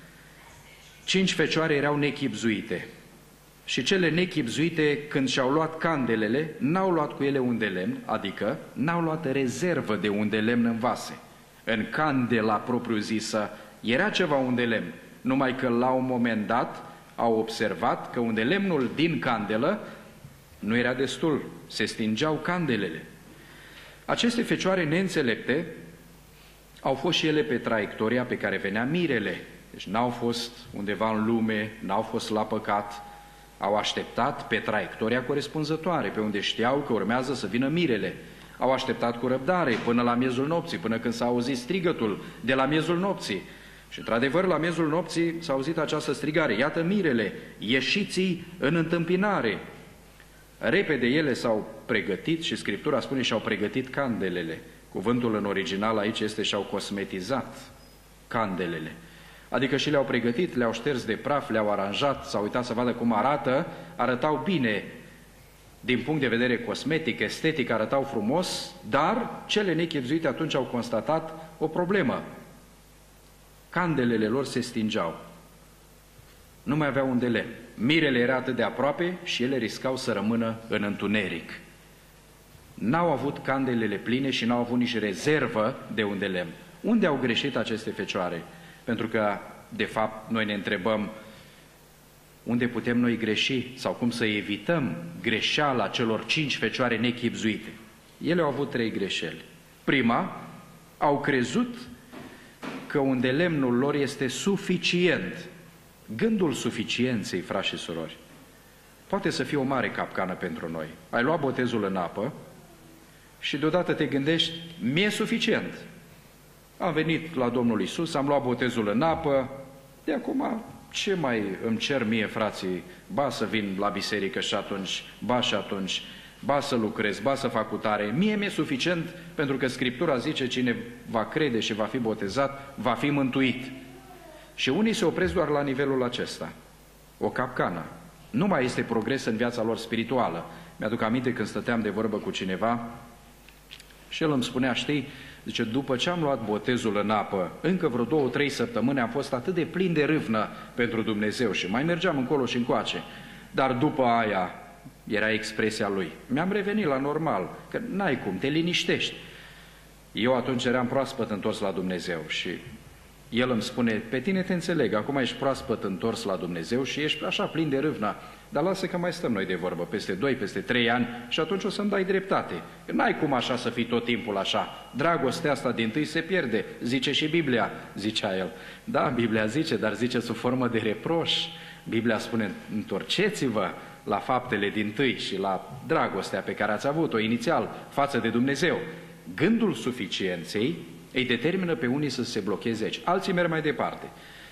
Cinci fecioare erau nechibzuite și cele nechibzuite, când și-au luat candelele, n-au luat cu ele un de lemn, adică n-au luat rezervă de un de lemn în vase. În candela propriu-zisă era ceva un de lemn, numai că la un moment dat au observat că un de lemnul din candelă nu era destul, se stingeau candelele. Aceste fecioare neînțelepte au fost și ele pe traiectoria pe care venea mirele. Deci n-au fost undeva în lume, n-au fost la păcat, au așteptat pe traiectoria corespunzătoare, pe unde știau că urmează să vină mirele. Au așteptat cu răbdare până la miezul nopții, până când s-a auzit strigătul de la miezul nopții. Și într-adevăr, la miezul nopții s-a auzit această strigare, iată mirele, ieșiți în întâmpinare. Repede ele s-au pregătit și Scriptura spune și-au pregătit candelele. Cuvântul în original aici este și-au cosmetizat candelele. Adică și le-au pregătit, le-au șters de praf, le-au aranjat, s-au uitat să vadă cum arată, arătau bine din punct de vedere cosmetic, estetic, arătau frumos, dar cele nechibzuite atunci au constatat o problemă. Candelele lor se stingeau. Nu mai aveau un de lemn. Mirele era atât de aproape și ele riscau să rămână în întuneric. n-au avut candelele pline și n-au avut nici rezervă de unde lemn. Unde au greșit aceste fecioare? Pentru că, de fapt, noi ne întrebăm unde putem noi greși sau cum să evităm greșeala celor cinci fecioare nechibzuite. Ele au avut trei greșeli. Prima, au crezut că unde lemnul lor este suficient. Gândul suficienței, frați și surori, poate să fie o mare capcană pentru noi. Ai luat botezul în apă și deodată te gândești, mi-e suficient. Am venit la Domnul Iisus, am luat botezul în apă, de acum ce mai îmi cer mie, frații, ba să vin la biserică și atunci, ba și atunci, ba să lucrez, ba să fac cutare. Mie mi-e suficient pentru că Scriptura zice cine va crede și va fi botezat, va fi mântuit. Și unii se opresc doar la nivelul acesta. O capcană. Nu mai este progres în viața lor spirituală. Mi-aduc aminte când stăteam de vorbă cu cineva și el îmi spunea, știi, zice, după ce am luat botezul în apă, încă vreo două, trei săptămâni am fost atât de plin de râvnă pentru Dumnezeu și mai mergeam încolo și încoace. Dar după aia, era expresia lui, mi-am revenit la normal, că n-ai cum, te liniștești. Eu atunci eram proaspăt întors la Dumnezeu și el îmi spune, pe tine te înțeleg, acum ești proaspăt întors la Dumnezeu și ești așa plin de râvnă, dar lasă că mai stăm noi de vorbă, peste doi, peste trei ani și atunci o să-mi dai dreptate. N-ai cum așa să fii tot timpul așa. Dragostea asta dintâi se pierde, zice și Biblia, zicea el. Da, Biblia zice, dar zice sub formă de reproș. Biblia spune, întorceți-vă la faptele dintâi și la dragostea pe care ați avut-o inițial față de Dumnezeu. Gândul suficienței îi determină pe unii să se blocheze aici. Alții merg mai departe.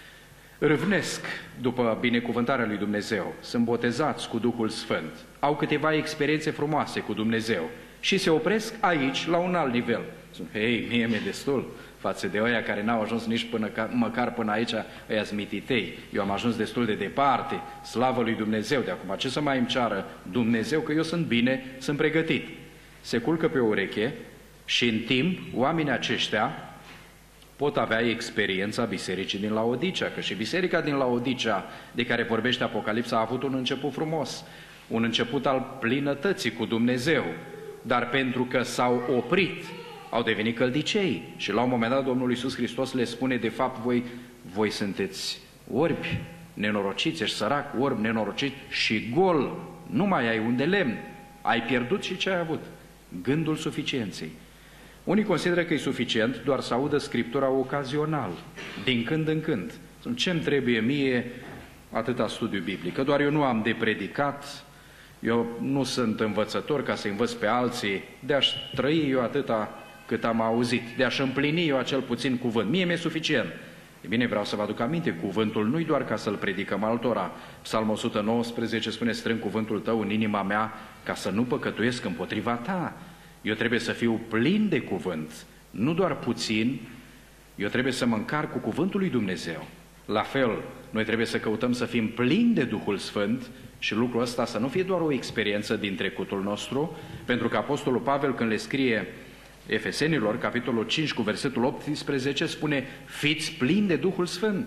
Râvnesc după binecuvântarea lui Dumnezeu, sunt botezați cu Duhul Sfânt, au câteva experiențe frumoase cu Dumnezeu și se opresc aici la un alt nivel. Sunt, hei, mie mi-e destul față de ăia care n-au ajuns nici până, măcar până aici, ăia-s mititei. Eu am ajuns destul de departe, slavă lui Dumnezeu, de acum ce să mai îmi ceară Dumnezeu, că eu sunt bine, sunt pregătit. Se culcă pe o ureche și în timp oamenii aceștia pot avea experiența bisericii din Laodicea, că și biserica din Laodicea, de care vorbește Apocalipsa, a avut un început frumos, un început al plinătății cu Dumnezeu, dar pentru că s-au oprit, au devenit căldicei și la un moment dat Domnul Iisus Hristos le spune, de fapt, voi, voi sunteți orbi, nenorociți, ești sărac, orb, nenorocit și gol, nu mai ai unde lemn, ai pierdut și ce ai avut? Gândul suficienței. Unii consideră că e suficient doar să audă Scriptura ocazional, din când în când. Ce-mi trebuie mie atâta studiu biblic? Că doar eu nu am de predicat, eu nu sunt învățător ca să învăț pe alții, de a-și trăi eu atâta cât am auzit, de a-și împlini eu acel puțin cuvânt. Mie mi-e suficient. E bine, vreau să vă aduc aminte, cuvântul nu-i doar ca să-l predicăm altora. Psalmul o sută nouăsprezece spune, strâng cuvântul tău în inima mea ca să nu păcătuiesc împotriva ta. Eu trebuie să fiu plin de cuvânt, nu doar puțin, eu trebuie să mă încarc cu cuvântul lui Dumnezeu. La fel, noi trebuie să căutăm să fim plini de Duhul Sfânt și lucrul ăsta să nu fie doar o experiență din trecutul nostru, pentru că Apostolul Pavel, când le scrie Efesenilor, capitolul cinci, cu versetul optsprezece, spune, fiți plini de Duhul Sfânt.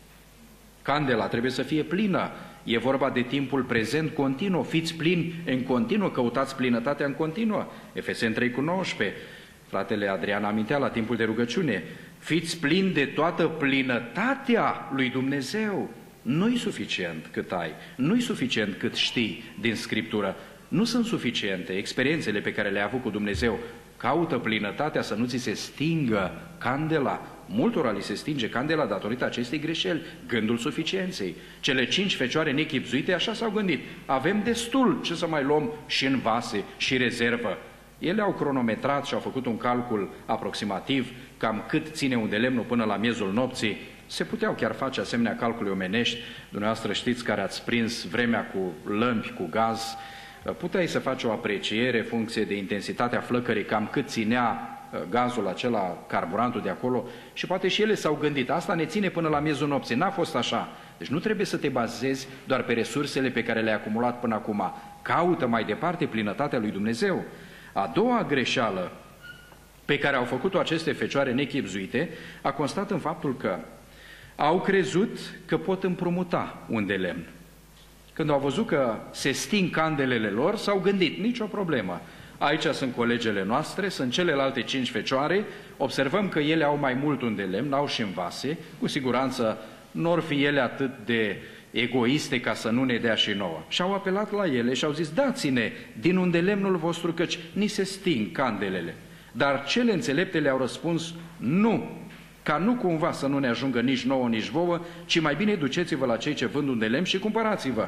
Candela trebuie să fie plină. E vorba de timpul prezent continuu. Fiți plini în continuu, căutați plinătatea în continuă. Efeseni trei cu nouăsprezece. Fratele Adrian amintea la timpul de rugăciune. Fiți plini de toată plinătatea lui Dumnezeu. Nu-i suficient cât ai, nu-i suficient cât știi din Scriptură. Nu sunt suficiente experiențele pe care le-ai avut cu Dumnezeu. Caută plinătatea să nu ți se stingă candela. Multora li se stinge candela datorită acestei greșeli, gândul suficienței. Cele cinci fecioare nechibzuite așa s-au gândit. Avem destul, ce să mai luăm și în vase și rezervă. Ele au cronometrat și au făcut un calcul aproximativ, cam cât ține un de lemnul până la miezul nopții. Se puteau chiar face asemenea calcule omenești. Dumneavoastră știți care ați prins vremea cu lămpi, cu gaz. Puteai să faci o apreciere funcție de intensitatea flăcării, cam cât ținea gazul acela, carburantul de acolo, și poate și ele s-au gândit, asta ne ține până la miezul nopții. N-a fost așa. Deci nu trebuie să te bazezi doar pe resursele pe care le-ai acumulat până acum. Caută mai departe plinătatea lui Dumnezeu. A doua greșeală pe care au făcut-o aceste fecioare nechibzuite a constat în faptul că au crezut că pot împrumuta un de lemn. Când au văzut că se sting candelele lor, s-au gândit, nicio problemă. Aici sunt colegele noastre, sunt celelalte cinci fecioare, observăm că ele au mai mult un de lemn, n-au și în vase, cu siguranță n-or fi ele atât de egoiste ca să nu ne dea și nouă. Și au apelat la ele și au zis, dați-ne din unde lemnul vostru, căci ni se sting candelele. Dar cele înțelepte le-au răspuns, nu, ca nu cumva să nu ne ajungă nici nouă, nici vouă, ci mai bine duceți-vă la cei ce vând un de lemn și cumpărați-vă.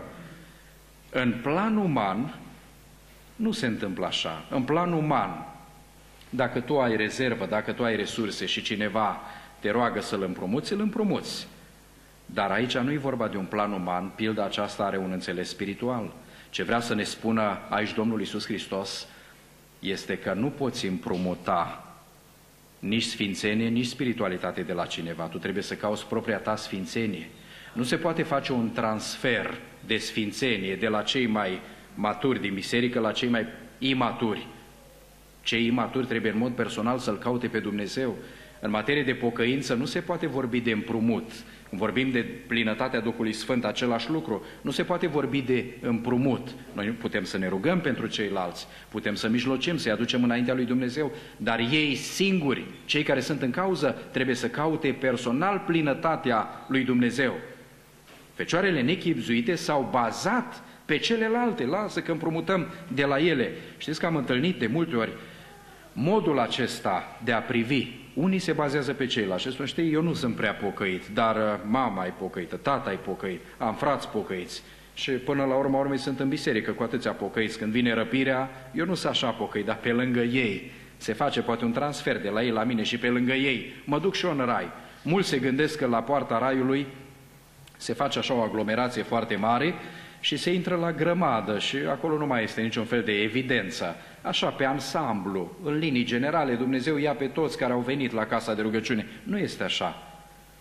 În plan uman, nu se întâmplă așa. În plan uman, dacă tu ai rezervă, dacă tu ai resurse și cineva te roagă să-l împrumuți, îl împrumuți. Dar aici nu e vorba de un plan uman, pilda aceasta are un înțeles spiritual. Ce vrea să ne spună aici Domnul Iisus Hristos este că nu poți împrumuta nici sfințenie, nici spiritualitate de la cineva. Tu trebuie să cauți propria ta sfințenie. Nu se poate face un transfer de sfințenie de la cei mai maturi din biserică la cei mai imaturi. Cei imaturi trebuie în mod personal să-L caute pe Dumnezeu. În materie de pocăință nu se poate vorbi de împrumut. Vorbim de plinătatea Duhului Sfânt, același lucru. Nu se poate vorbi de împrumut. Noi putem să ne rugăm pentru ceilalți, putem să mijlocim, să-i aducem înaintea lui Dumnezeu, dar ei singuri, cei care sunt în cauză, trebuie să caute personal plinătatea lui Dumnezeu. Fecioarele nechibzuite s-au bazat pe celelalte, lasă că împrumutăm de la ele. Știți că am întâlnit de multe ori modul acesta de a privi. Unii se bazează pe ceilalți și spun, știi, eu nu sunt prea pocăit, dar mama e pocăită, tata e pocăit, am frați pocăiți. Și până la urma urmei sunt în biserică cu atâția pocăiți. Când vine răpirea, eu nu sunt așa pocăit, dar pe lângă ei se face poate un transfer de la ei la mine și pe lângă ei mă duc și eu în rai. Mulți se gândesc că la poarta raiului se face așa o aglomerație foarte mare și se intră la grămadă și acolo nu mai este niciun fel de evidență. Așa, pe ansamblu, în linii generale, Dumnezeu ia pe toți care au venit la casa de rugăciune. Nu este așa.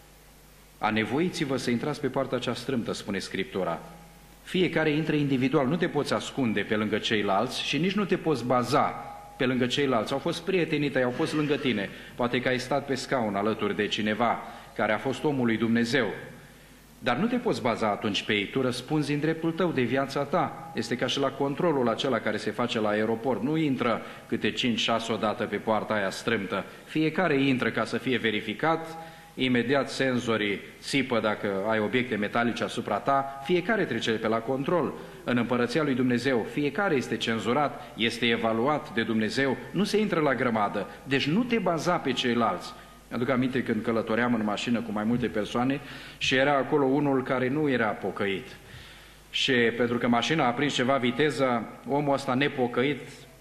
Anevoiți-vă să intrați pe poarta cea strâmtă, spune Scriptura. Fiecare intră individual, nu te poți ascunde pe lângă ceilalți și nici nu te poți baza pe lângă ceilalți. Au fost prietenii tăi, au fost lângă tine. Poate că ai stat pe scaun alături de cineva care a fost omul lui Dumnezeu. Dar nu te poți baza atunci pe ei, tu răspunzi în dreptul tău de viața ta. Este ca și la controlul acela care se face la aeroport. Nu intră câte cinci șase odată pe poarta aia strâmtă. Fiecare intră ca să fie verificat, imediat senzorii țipă dacă ai obiecte metalice asupra ta, fiecare trece pe la control. În Împărăția lui Dumnezeu, fiecare este cenzurat, este evaluat de Dumnezeu, nu se intră la grămadă. Deci nu te baza pe ceilalți. Mi-aduc aminte când călătoream în mașină cu mai multe persoane și era acolo unul care nu era pocăit. Și pentru că mașina a prins ceva viteză, omul ăsta nepocăit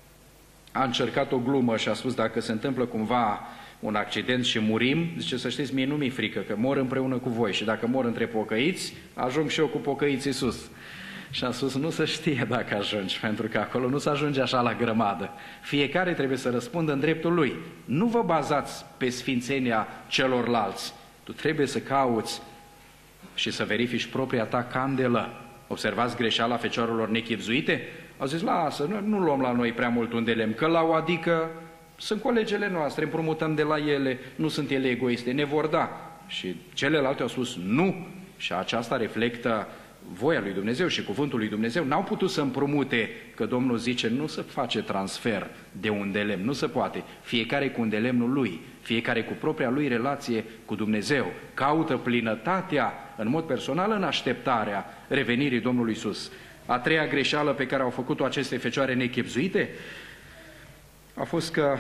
a încercat o glumă și a spus, dacă se întâmplă cumva un accident și murim, zice, să știți, mie nu mi-e frică, că mor împreună cu voi și dacă mor între pocăiți, ajung și eu cu pocăiții sus. Și am spus, nu se știe dacă ajungi, pentru că acolo nu se ajunge așa la grămadă. Fiecare trebuie să răspundă în dreptul lui. Nu vă bazați pe sfințenia celorlalți. Tu trebuie să cauți și să verifici propria ta candelă. Observați greșeala fecioarelor nechibzuite? Au zis, lasă, nu, nu luăm la noi prea mult un de lemn, că la o adică sunt colegele noastre, împrumutăm de la ele, nu sunt ele egoiste, ne vor da. Și celelalte au spus, nu. Și aceasta reflectă voia lui Dumnezeu și cuvântul lui Dumnezeu. N-au putut să împrumute, că Domnul zice, nu se face transfer de un de lemn, nu se poate. Fiecare cu un de lemnul lui, fiecare cu propria lui relație cu Dumnezeu. Caută plinătatea în mod personal în așteptarea revenirii Domnului Iisus. A treia greșeală pe care au făcut-o aceste fecioare nechibzuite a fost că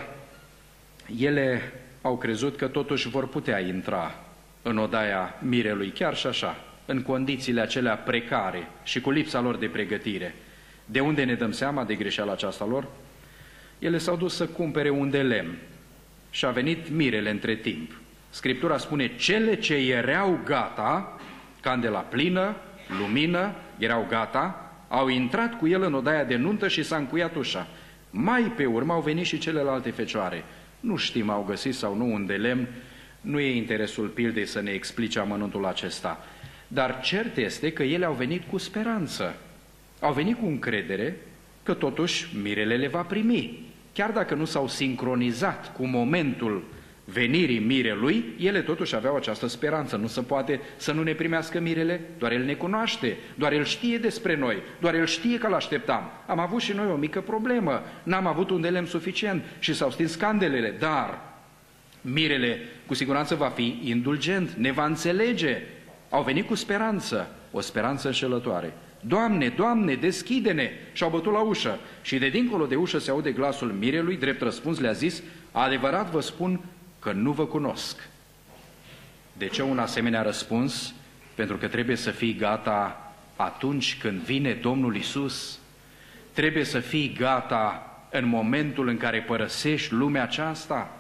ele au crezut că totuși vor putea intra în odaia mirelui, chiar și așa, în condițiile acelea precare și cu lipsa lor de pregătire. De unde ne dăm seama de greșeala aceasta lor? Ele s-au dus să cumpere un de lemn și a venit mirele între timp. Scriptura spune, cele ce erau gata, candela plină, lumină, erau gata, au intrat cu el în odaia de nuntă și s-a încuiat ușa. Mai pe urmă au venit și celelalte fecioare. Nu știm, au găsit sau nu un de lemn, nu e interesul pildei să ne explice amănuntul acesta. Dar cert este că ele au venit cu speranță. Au venit cu încredere că totuși mirele le va primi. Chiar dacă nu s-au sincronizat cu momentul venirii mirelui, ele totuși aveau această speranță. Nu se poate să nu ne primească mirele, doar El ne cunoaște, doar El știe despre noi, doar El știe că l-așteptam. Am avut și noi o mică problemă, n-am avut un de lemn suficient și s-au stins candelele, dar mirele cu siguranță va fi indulgent, ne va înțelege. Au venit cu speranță, o speranță înșelătoare. Doamne, Doamne, deschide-ne! Și-au bătut la ușă și de dincolo de ușă se aude glasul mirelui, drept răspuns le-a zis: adevărat vă spun că nu vă cunosc. De ce un asemenea răspuns? Pentru că trebuie să fii gata atunci când vine Domnul Iisus. Trebuie să fii gata în momentul în care părăsești lumea aceasta.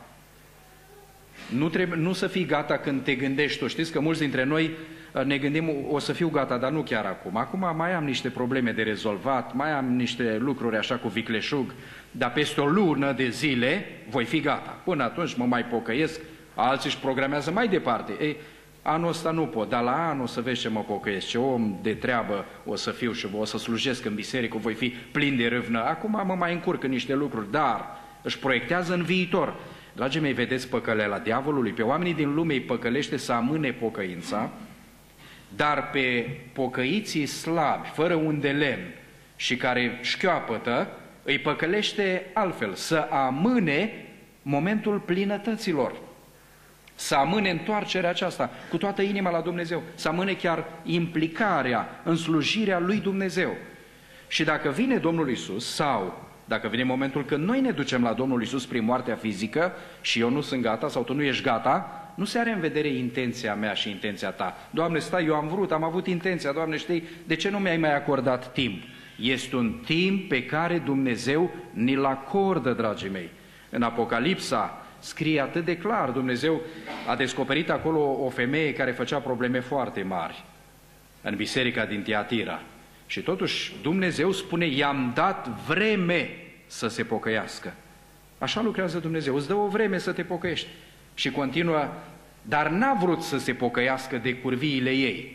Nu, trebuie, nu să fii gata când te gândești tu. Știți că mulți dintre noi ne gândim, o să fiu gata, dar nu chiar acum. Acum mai am niște probleme de rezolvat, mai am niște lucruri așa cu vicleșug, dar peste o lună de zile voi fi gata. Până atunci mă mai pocăiesc, alții își programează mai departe. Ei, anul ăsta nu pot, dar la anul o să vezi ce mă pocăiesc, ce om de treabă o să fiu și o să slujesc în biserică, voi fi plin de râvnă. Acum mă mai încurc în niște lucruri, dar își proiectează în viitor. Dragii mei, vedeți păcăleala diavolului? Pe oamenii din lume îi păcălește să amâne pocăința, dar pe pocăiții slabi, fără un de lemn și care șchioapătă, îi păcălește altfel, să amâne momentul plinătăților, să amâne întoarcerea aceasta cu toată inima la Dumnezeu, să amâne chiar implicarea în slujirea lui Dumnezeu. Și dacă vine Domnul Iisus sau dacă vine momentul când noi ne ducem la Domnul Iisus prin moartea fizică și eu nu sunt gata sau tu nu ești gata, nu se are în vedere intenția mea și intenția ta. Doamne, stai, eu am vrut, am avut intenția, Doamne, știi, de ce nu mi-ai mai acordat timp? Este un timp pe care Dumnezeu ni-l acordă, dragii mei. În Apocalipsa scrie atât de clar, Dumnezeu a descoperit acolo o femeie care făcea probleme foarte mari în biserica din Tiatira. Și totuși Dumnezeu spune, i-am dat vreme să se pocăiască. Așa lucrează Dumnezeu, îți dă o vreme să te pocăiești. Și continuă, dar n-a vrut să se pocăiască de curviile ei.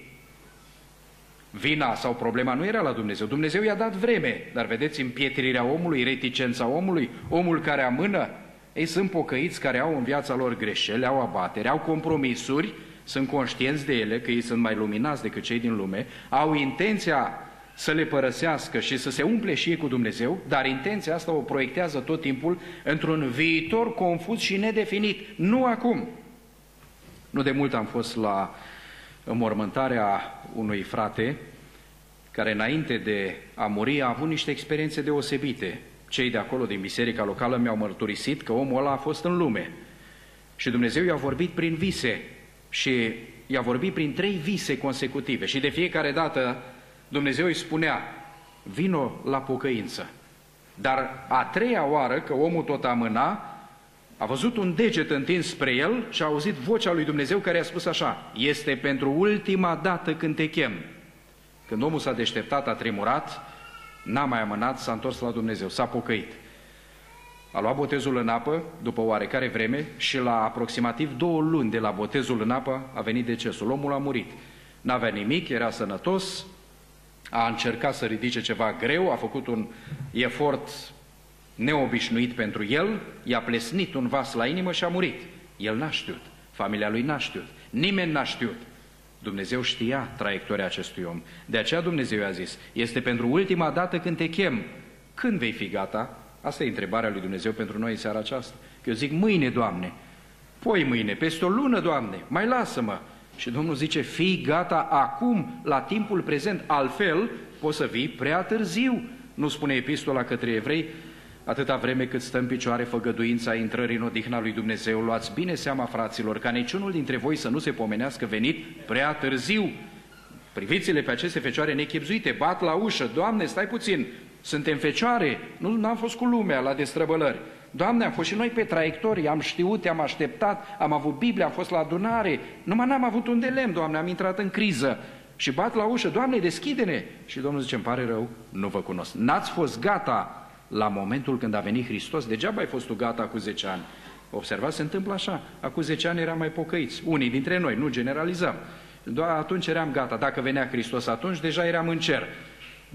Vina sau problema nu era la Dumnezeu. Dumnezeu i-a dat vreme, dar vedeți împietrirea omului, reticența omului, omul care amână. Ei sunt pocăiți care au în viața lor greșeli, au abateri, au compromisuri, sunt conștienți de ele, că ei sunt mai luminați decât cei din lume, au intenția să le părăsească și să se umple și ei cu Dumnezeu, dar intenția asta o proiectează tot timpul într-un viitor confuz și nedefinit, nu acum. Nu de mult am fost la înmormântarea unui frate care înainte de a muri a avut niște experiențe deosebite. Cei de acolo din biserica locală mi-au mărturisit că omul ăla a fost în lume și Dumnezeu i-a vorbit prin vise și i-a vorbit prin trei vise consecutive și de fiecare dată Dumnezeu îi spunea, vino la pocăință. Dar a treia oară, că omul tot amâna, a văzut un deget întins spre el și a auzit vocea lui Dumnezeu care a spus așa, este pentru ultima dată când te chem. Când omul s-a deșteptat, a tremurat, n-a mai amânat, s-a întors la Dumnezeu, s-a pocăit. A luat botezul în apă după oarecare vreme și la aproximativ două luni de la botezul în apă a venit decesul. Omul a murit. N-avea nimic, era sănătos, a încercat să ridice ceva greu, a făcut un efort neobișnuit pentru el, i-a plesnit un vas la inimă și a murit. El n-a știut, familia lui n-a știut, nimeni n-a știut. Dumnezeu știa traiectoria acestui om. De aceea Dumnezeu i-a zis, este pentru ultima dată când te chem. Când vei fi gata? Asta e întrebarea lui Dumnezeu pentru noi în seara aceasta. Că eu zic, mâine, Doamne, poi mâine, peste o lună, Doamne, mai lasă-mă. Și Domnul zice, fii gata acum, la timpul prezent, altfel poți să vii prea târziu. Nu spune epistola către evrei, atâta vreme cât stă în picioare făgăduința intrării în odihna lui Dumnezeu, luați bine seama, fraților, ca niciunul dintre voi să nu se pomenească venit prea târziu. Priviți-le pe aceste fecioare nechibzuite, bat la ușă, Doamne, stai puțin, suntem fecioare, nu am fost cu lumea la destrăbălări. Doamne, am fost și noi pe traiectorie, am știut, te-am așteptat, am avut Biblie, am fost la adunare, numai n-am avut un de lemn, Doamne, am intrat în criză. Și bat la ușă, Doamne, deschide-ne! Și Domnul zice, îmi pare rău, nu vă cunosc. N-ați fost gata la momentul când a venit Hristos, degeaba ai fost tu gata cu zece ani. Observați, se întâmplă așa, acum zece ani eram mai pocăiți, unii dintre noi, nu generalizăm. Doar atunci eram gata, dacă venea Hristos atunci, deja eram în cer.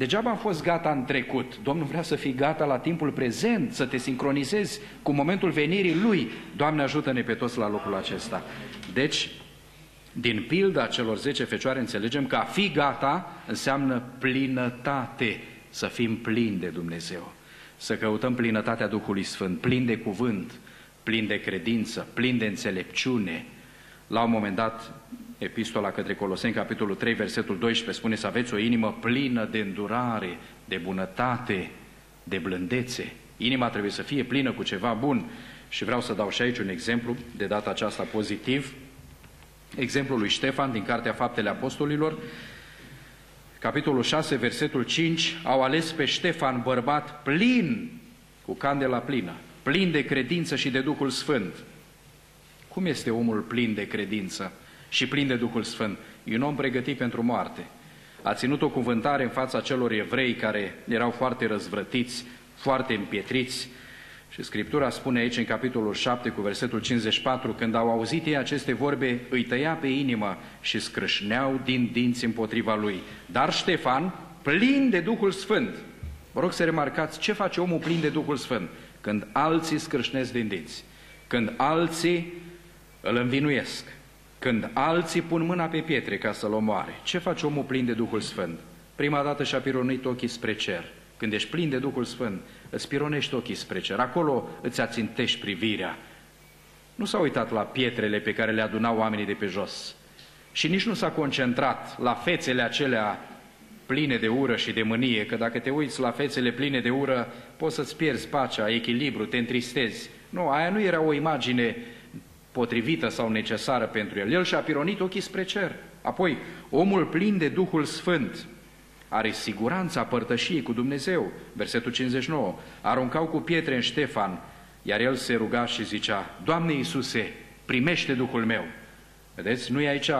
Degeaba am fost gata în trecut. Domnul vrea să fii gata la timpul prezent, să te sincronizezi cu momentul venirii Lui. Doamne, ajută-ne pe toți la locul acesta. Deci, din pilda celor zece fecioare înțelegem că a fi gata înseamnă plinătate, să fim plini de Dumnezeu, să căutăm plinătatea Duhului Sfânt, plin de cuvânt, plin de credință, plin de înțelepciune. La un moment dat, Epistola către Coloseni, capitolul trei, versetul doisprezece, spune să aveți o inimă plină de îndurare, de bunătate, de blândețe. Inima trebuie să fie plină cu ceva bun. Și vreau să dau și aici un exemplu, de data aceasta pozitiv. Exemplul lui Ștefan din Cartea Faptele Apostolilor, capitolul șase, versetul cinci, au ales pe Ștefan, bărbat plin, cu candela plină, plin de credință și de Duhul Sfânt. Cum este omul plin de credință și plin de Duhul Sfânt? E un om pregătit pentru moarte. A ținut o cuvântare în fața celor evrei care erau foarte răzvrătiți, foarte împietriți. Și Scriptura spune aici în capitolul șapte cu versetul cincizeci și patru, când au auzit ei aceste vorbe, îi tăia pe inimă și scrâșneau din dinți împotriva lui. Dar Ștefan, plin de Duhul Sfânt, vă rog să remarcați ce face omul plin de Duhul Sfânt, când alții scrâșnesc din dinți, când alții îl învinuiesc, când alții pun mâna pe pietre ca să-l omoare. Ce face omul plin de Duhul Sfânt? Prima dată și-a pironit ochii spre cer. Când ești plin de Duhul Sfânt, îți pironești ochii spre cer. Acolo îți ațintești privirea. Nu s-a uitat la pietrele pe care le adunau oamenii de pe jos. Și nici nu s-a concentrat la fețele acelea pline de ură și de mânie, că dacă te uiți la fețele pline de ură, poți să-ți pierzi pacea, echilibru, te întristezi. Nu, aia nu era o imagine potrivită sau necesară pentru el. El și-a pironit ochii spre cer. Apoi, omul plin de Duhul Sfânt are siguranța părtășiei cu Dumnezeu. Versetul cincizeci și nouă. Aruncau cu pietre în Ștefan, iar el se ruga și zicea, Doamne Iisuse, primește Duhul meu. Vedeți, nu e aici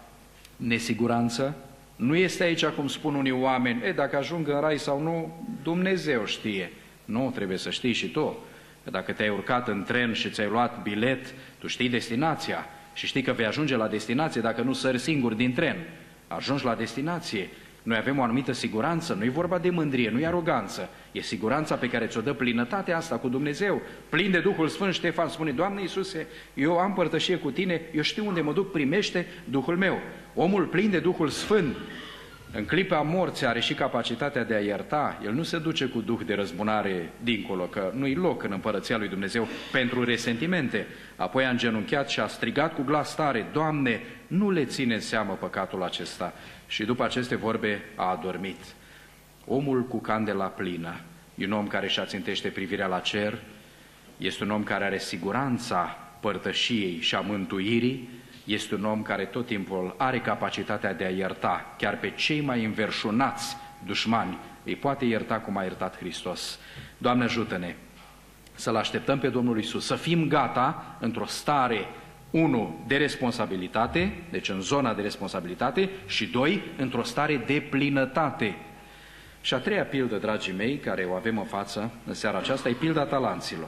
nesiguranță, nu este aici, cum spun unii oameni, e, dacă ajung în rai sau nu, Dumnezeu știe. Nu, trebuie să știi și tu. Că dacă te-ai urcat în tren și ți-ai luat bilet, tu știi destinația și știi că vei ajunge la destinație dacă nu sări singur din tren. Ajungi la destinație. Noi avem o anumită siguranță, nu e vorba de mândrie, nu e aroganță, e siguranța pe care ți-o dă plinătatea asta cu Dumnezeu. Plin de Duhul Sfânt, Ștefan spune, Doamne Iisuse, eu am părtășie cu Tine, eu știu unde mă duc, primește Duhul meu. Omul plin de Duhul Sfânt, în clipa morții, are și capacitatea de a ierta. El nu se duce cu duh de răzbunare dincolo, că nu-i loc în împărăția lui Dumnezeu pentru resentimente. Apoi a îngenunchiat și a strigat cu glas tare, Doamne, nu le ține în seamă păcatul acesta. Și după aceste vorbe a adormit. Omul cu candela plină e un om care își ațintește privirea la cer, este un om care are siguranța părtășiei și a mântuirii, este un om care tot timpul are capacitatea de a ierta, chiar pe cei mai înverșunați dușmani, îi poate ierta cum a iertat Hristos. Doamne, ajută-ne să-L așteptăm pe Domnul Iisus, să fim gata într-o stare, unu, de responsabilitate, deci în zona de responsabilitate, și doi, într-o stare de plinătate. Și a treia pildă, dragii mei, care o avem în față în seara aceasta, e pilda talanților.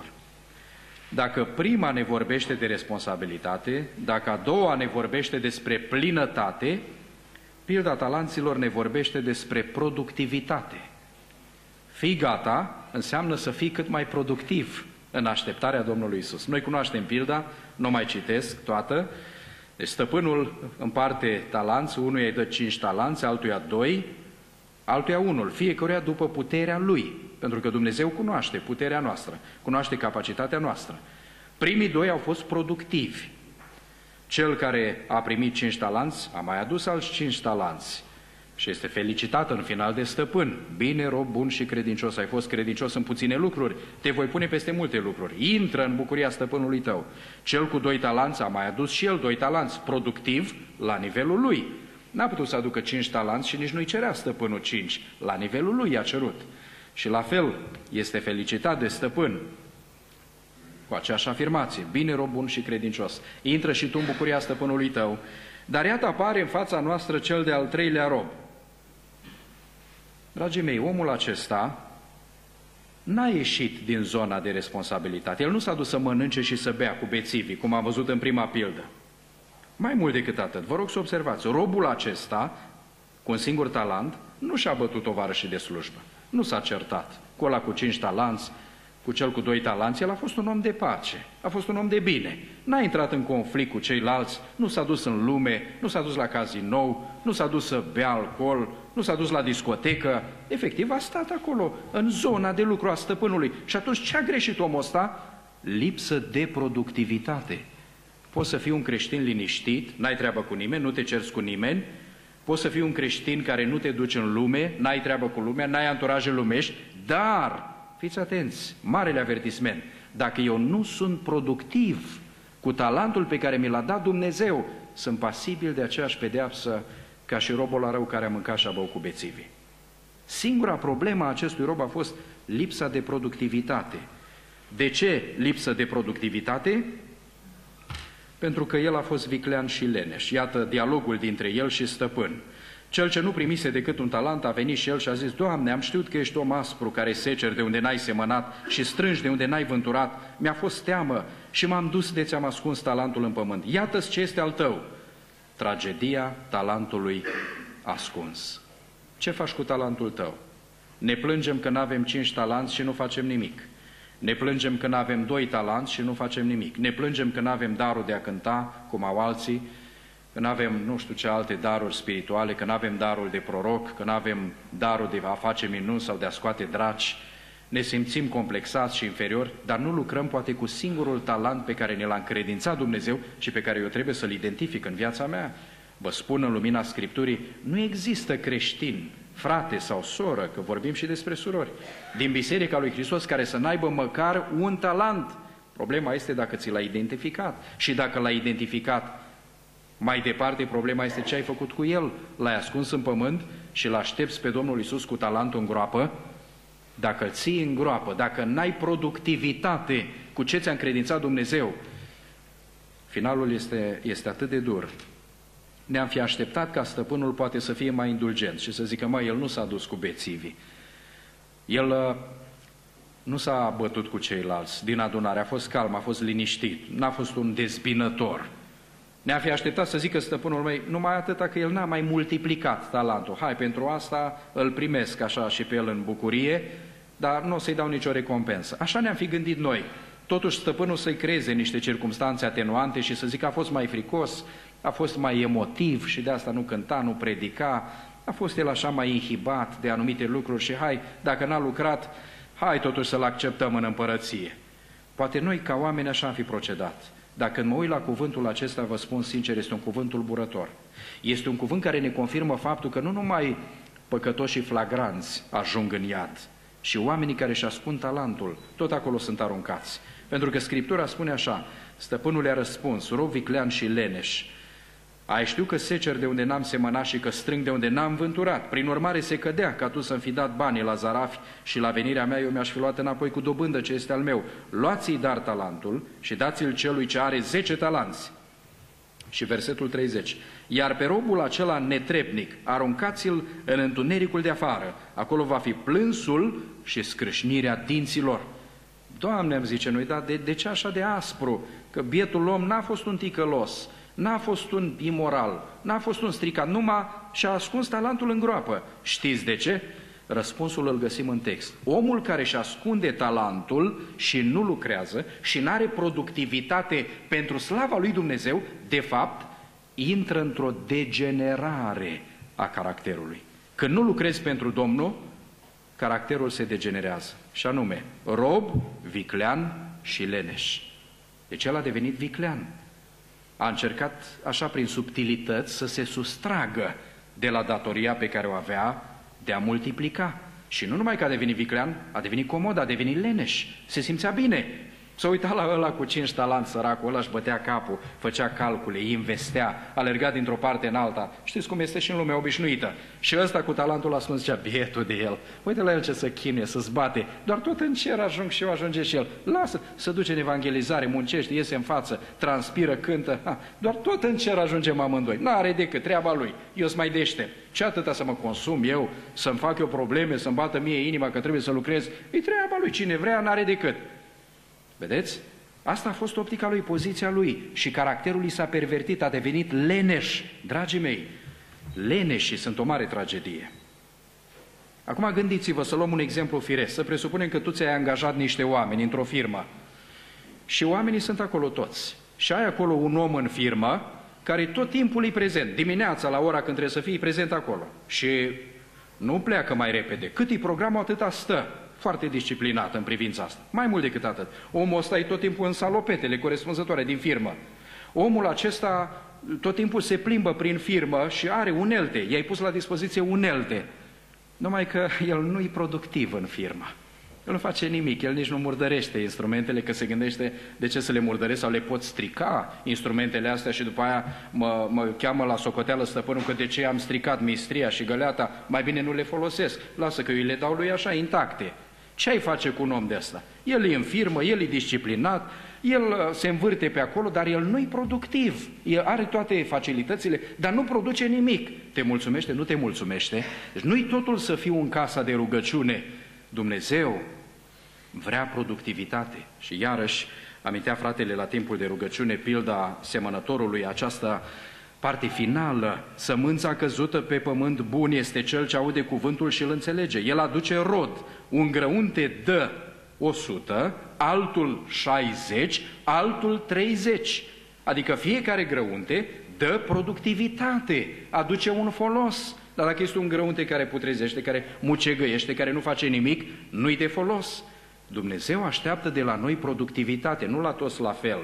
Dacă prima ne vorbește de responsabilitate, dacă a doua ne vorbește despre plinătate, pilda talanților ne vorbește despre productivitate. Fii gata înseamnă să fii cât mai productiv în așteptarea Domnului Iisus. Noi cunoaștem pilda, nu mai citesc toată. Deci stăpânul împarte talanți, unuia îi dă cinci talanți, altuia doi, altuia unul, fiecăruia după puterea lui, pentru că Dumnezeu cunoaște puterea noastră, cunoaște capacitatea noastră. Primii doi au fost productivi. Cel care a primit cinci talanți a mai adus alți cinci talanți și este felicitat în final de stăpân. Bine, rob bun și credincios, ai fost credincios în puține lucruri, te voi pune peste multe lucruri. Intră în bucuria stăpânului tău. Cel cu doi talanți a mai adus și el doi talanți, productiv la nivelul lui. N-a putut să aducă cinci talanți și nici nu-i cerea stăpânul cinci, la nivelul lui i-a cerut. Și la fel este felicitat de stăpân cu aceeași afirmație, bine, rob bun și credincios, intră și tu în bucuria stăpânului tău. Dar iată apare în fața noastră cel de-al treilea rob. Dragii mei, omul acesta n-a ieșit din zona de responsabilitate. El nu s-a dus să mănânce și să bea cu bețivii, cum am văzut în prima pildă. Mai mult decât atât, vă rog să observați, robul acesta, cu un singur talent, nu și-a bătut tovarășii de slujbă, nu s-a certat cu ăla cu cinci talanți, cu cel cu doi talanți. El a fost un om de pace, a fost un om de bine, n-a intrat în conflict cu ceilalți, nu s-a dus în lume, nu s-a dus la cazinou, nu s-a dus să bea alcool, nu s-a dus la discotecă, efectiv a stat acolo, în zona de lucru a stăpânului. Și atunci ce a greșit omul ăsta? Lipsă de productivitate. Poți să fii un creștin liniștit, n-ai treabă cu nimeni, nu te cerți cu nimeni, poți să fii un creștin care nu te duci în lume, n-ai treabă cu lumea, n-ai anturaje lumești, dar, fiți atenți, marele avertisment, dacă eu nu sunt productiv cu talentul pe care mi l-a dat Dumnezeu, sunt pasibil de aceeași pedeapsă ca și robul la rău care a mâncat și a băut cu bețivii. Singura problemă a acestui rob a fost lipsa de productivitate. De ce lipsă de productivitate? Pentru că el a fost viclean și leneș. Iată dialogul dintre el și stăpân. Cel ce nu primise decât un talent a venit și el și a zis: Doamne, am știut că ești om aspru care seceri de unde n-ai semănat și strângi de unde n-ai vânturat. Mi-a fost teamă și m-am dus de ți-am ascuns talentul în pământ. Iată-ți ce este al tău. Tragedia talentului ascuns. Ce faci cu talentul tău? Ne plângem că n-avem cinci talanți și nu facem nimic. Ne plângem că n-avem doi talanți și nu facem nimic. Ne plângem că n-avem darul de a cânta, cum au alții, că n-avem nu știu ce alte daruri spirituale, că n-avem darul de proroc, că n-avem darul de a face minuni sau de a scoate draci. Ne simțim complexați și inferiori, dar nu lucrăm poate cu singurul talent pe care ne l-a încredințat Dumnezeu și pe care eu trebuie să-l identific în viața mea. Vă spun în lumina Scripturii, nu există creștin, frate sau soră, că vorbim și despre surori, din Biserica lui Hristos care să n-aibă măcar un talent. Problema este dacă ți l-ai identificat. Și dacă l-ai identificat, mai departe, problema este ce ai făcut cu el. L-ai ascuns în pământ și l-aștepți pe Domnul Iisus cu talentul în groapă? Dacă îl ții în groapă, dacă n-ai productivitate cu ce ți-a încredințat Dumnezeu, finalul este, este atât de dur. Ne-am fi așteptat ca stăpânul poate să fie mai indulgent și să zică: mă, el nu s-a dus cu bețivii, el uh, nu s-a bătut cu ceilalți din adunare, a fost calm, a fost liniștit, n-a fost un dezbinător. Ne-am fi așteptat să zică stăpânul meu: numai atâta că el n-a mai multiplicat talentul, hai, pentru asta îl primesc așa și pe el în bucurie, dar nu o să-i dau nicio recompensă. Așa ne-am fi gândit noi. Totuși stăpânul să-i creeze niște circumstanțe atenuante și să zică: a fost mai fricos, a fost mai emotiv și de asta nu cânta, nu predica, a fost el așa mai inhibat de anumite lucruri și hai, dacă n-a lucrat, hai totuși să-l acceptăm în împărăție. Poate noi ca oameni așa am fi procedat. Dacă mă uit la cuvântul acesta, vă spun sincer, este un cuvânt tulburător. Este un cuvânt care ne confirmă faptul că nu numai păcătoși și flagranți ajung în iad, și oamenii care își ascund talentul, tot acolo sunt aruncați. Pentru că Scriptura spune așa: stăpânul i-a răspuns, rob viclean și leneș, ai știut că secer de unde n-am semănat și că strâng de unde n-am vânturat. Prin urmare se cădea ca tu să-mi fi dat banii la zarafi și la venirea mea eu mi-aș fi luat înapoi cu dobândă ce este al meu. Luați-i dar talentul și dați-l celui ce are zece talanți. Și versetul treizeci. Iar pe robul acela netrebnic aruncați-l în întunericul de afară. Acolo va fi plânsul și scrâșnirea dinților. Doamne, îmi zice noi, dar de, de ce așa de aspru? Că bietul om n-a fost un ticălos, n-a fost un imoral, n-a fost un stricat, numai și-a ascuns talentul în groapă. Știți de ce? Răspunsul îl găsim în text. Omul care își ascunde talentul și nu lucrează și nu are productivitate pentru slava lui Dumnezeu, de fapt, intră într-o degenerare a caracterului. Când nu lucrezi pentru Domnul, caracterul se degenerează. Și anume, rob, viclean și leneș. Deci el a devenit viclean. A încercat așa prin subtilități să se sustragă de la datoria pe care o avea de a multiplica. Și nu numai că a devenit viclean, a devenit comod, a devenit leneș. Se simțea bine. S-a uitat la ăla cu cinci talanți, săracul, ăla își bătea capul, făcea calcule, investea, alerga dintr-o parte în alta. Știți cum este și în lumea obișnuită. Și ăsta cu talentul ascuns zicea: bietul de el, uite la el ce să chinuie, să zbate, doar tot în cer ajung și eu, ajunge și el. Lasă, să duce în evangelizare, muncește, iese în față, transpiră, cântă, ha, doar tot în cer ajungem amândoi. N-are decât treaba lui, eu sunt mai deștept. Ce atâta să mă consum eu, să-mi fac eu probleme, să-mi bată mie inima că trebuie să lucrez? E treaba lui, cine vrea n-are decât. Vedeți? Asta a fost optica lui, poziția lui și caracterul lui s-a pervertit, a devenit leneș. Dragii mei, leneșii sunt o mare tragedie. Acum gândiți-vă, să luăm un exemplu firesc, să presupunem că tu ți-ai angajat niște oameni într-o firmă și oamenii sunt acolo toți. Și ai acolo un om în firmă care tot timpul e prezent, dimineața la ora când trebuie să fii prezent acolo. Și nu pleacă mai repede. Cât e programul, atâta stă. Foarte disciplinat în privința asta. Mai mult decât atât. Omul ăsta e tot timpul în salopetele corespunzătoare din firmă. Omul acesta tot timpul se plimbă prin firmă și are unelte. I-ai pus la dispoziție unelte. Numai că el nu e productiv în firmă. El nu face nimic, el nici nu murdărește instrumentele, că se gândește de ce să le murdăresc sau le pot strica instrumentele astea și după aia mă, mă cheamă la socoteală stăpânul că de ce am stricat mistria și găleata, mai bine nu le folosesc. Lasă că eu le dau lui așa intacte. Ce ai face cu un om de ăsta? El e în firmă, el e disciplinat, el se învârte pe acolo, dar el nu e productiv. El are toate facilitățile, dar nu produce nimic. Te mulțumește? Nu te mulțumește. Deci nu-i totul să fiu în casa de rugăciune. Dumnezeu vrea productivitate. Și iarăși amintea fratele la timpul de rugăciune pilda semănătorului, această parte finală: sămânța căzută pe pământ bun este cel ce aude cuvântul și îl înțelege. El aduce rod. Un grăunte dă o sută, altul șaizeci, altul treizeci. Adică fiecare grăunte dă productivitate, aduce un folos. Dar dacă este un grăunte care putrezește, care mucegăiește, care nu face nimic, nu-i de folos. Dumnezeu așteaptă de la noi productivitate, nu la toți la fel.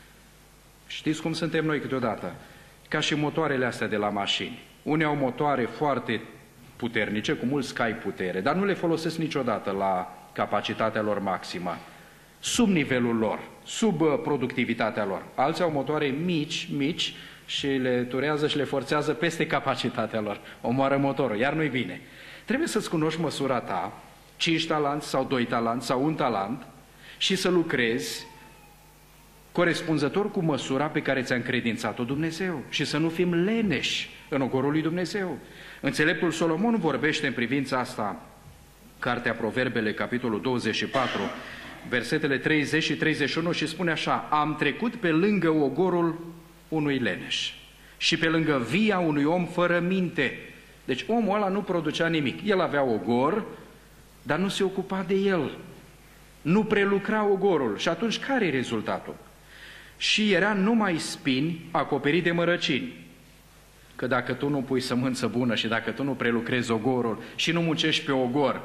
Știți cum suntem noi câteodată? Ca și motoarele astea de la mașini. Unii au motoare foarte puternice, cu mulți cai putere, dar nu le folosesc niciodată la capacitatea lor maximă, sub nivelul lor, sub productivitatea lor. Alții au motoare mici, mici, și le turează și le forțează peste capacitatea lor. Omoară motorul, iar nu-i bine. Trebuie să-ți cunoști măsura ta, cinci talanți sau doi talanți sau un talent, și să lucrezi corespunzător cu măsura pe care ți-a încredințat-o Dumnezeu și să nu fim leneși în ogorul lui Dumnezeu. Înțeleptul Solomon vorbește în privința asta, Cartea Proverbele, capitolul douăzeci și patru, versetele treizeci și treizeci și unu, și spune așa: am trecut pe lângă ogorul unui leneș și pe lângă via unui om fără minte. Deci omul ăla nu producea nimic. El avea ogor, dar nu se ocupa de el. Nu prelucra ogorul. Și atunci care e rezultatul? Și era numai spini acoperit de mărăcini. Că dacă tu nu pui sămânță bună și dacă tu nu prelucrezi ogorul și nu muncești pe ogor,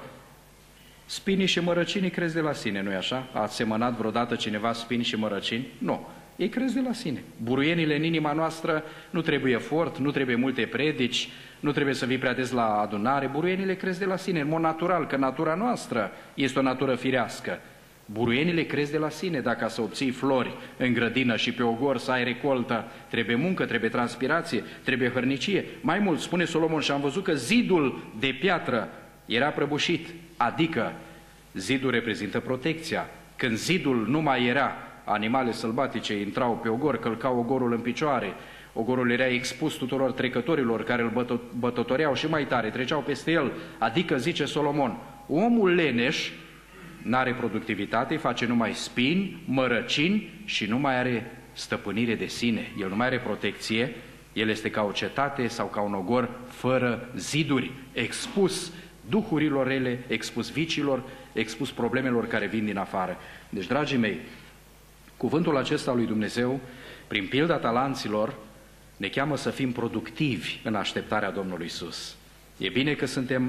spinii și mărăcinii cresc de la sine, nu-i așa? A semănat vreodată cineva spini și mărăcini? Nu. Ei cresc de la sine. Buruienile în inima noastră nu trebuie efort, nu trebuie multe predici, nu trebuie să vii prea des la adunare. Buruienile cresc de la sine, în mod natural, că natura noastră este o natură firească. Buruienile cresc de la sine. Dacă să obții flori în grădină și pe ogor să ai recoltă, trebuie muncă, trebuie transpirație, trebuie hărnicie. Mai mult, spune Solomon, și am văzut că zidul de piatră era prăbușit, adică zidul reprezintă protecția. Când zidul nu mai era, animale sălbatice intrau pe ogor, călcau ogorul în picioare, ogorul era expus tuturor trecătorilor care îl bătătoreau și mai tare, treceau peste el. Adică, zice Solomon, omul leneș n-are productivitate, face numai spini, mărăcini și nu mai are stăpânire de sine. El nu mai are protecție, el este ca o cetate sau ca un ogor fără ziduri, expus duhurilor rele, expus vicilor, expus problemelor care vin din afară. Deci, dragii mei, cuvântul acesta lui Dumnezeu, prin pilda talanților, ne cheamă să fim productivi în așteptarea Domnului Iisus. E bine că suntem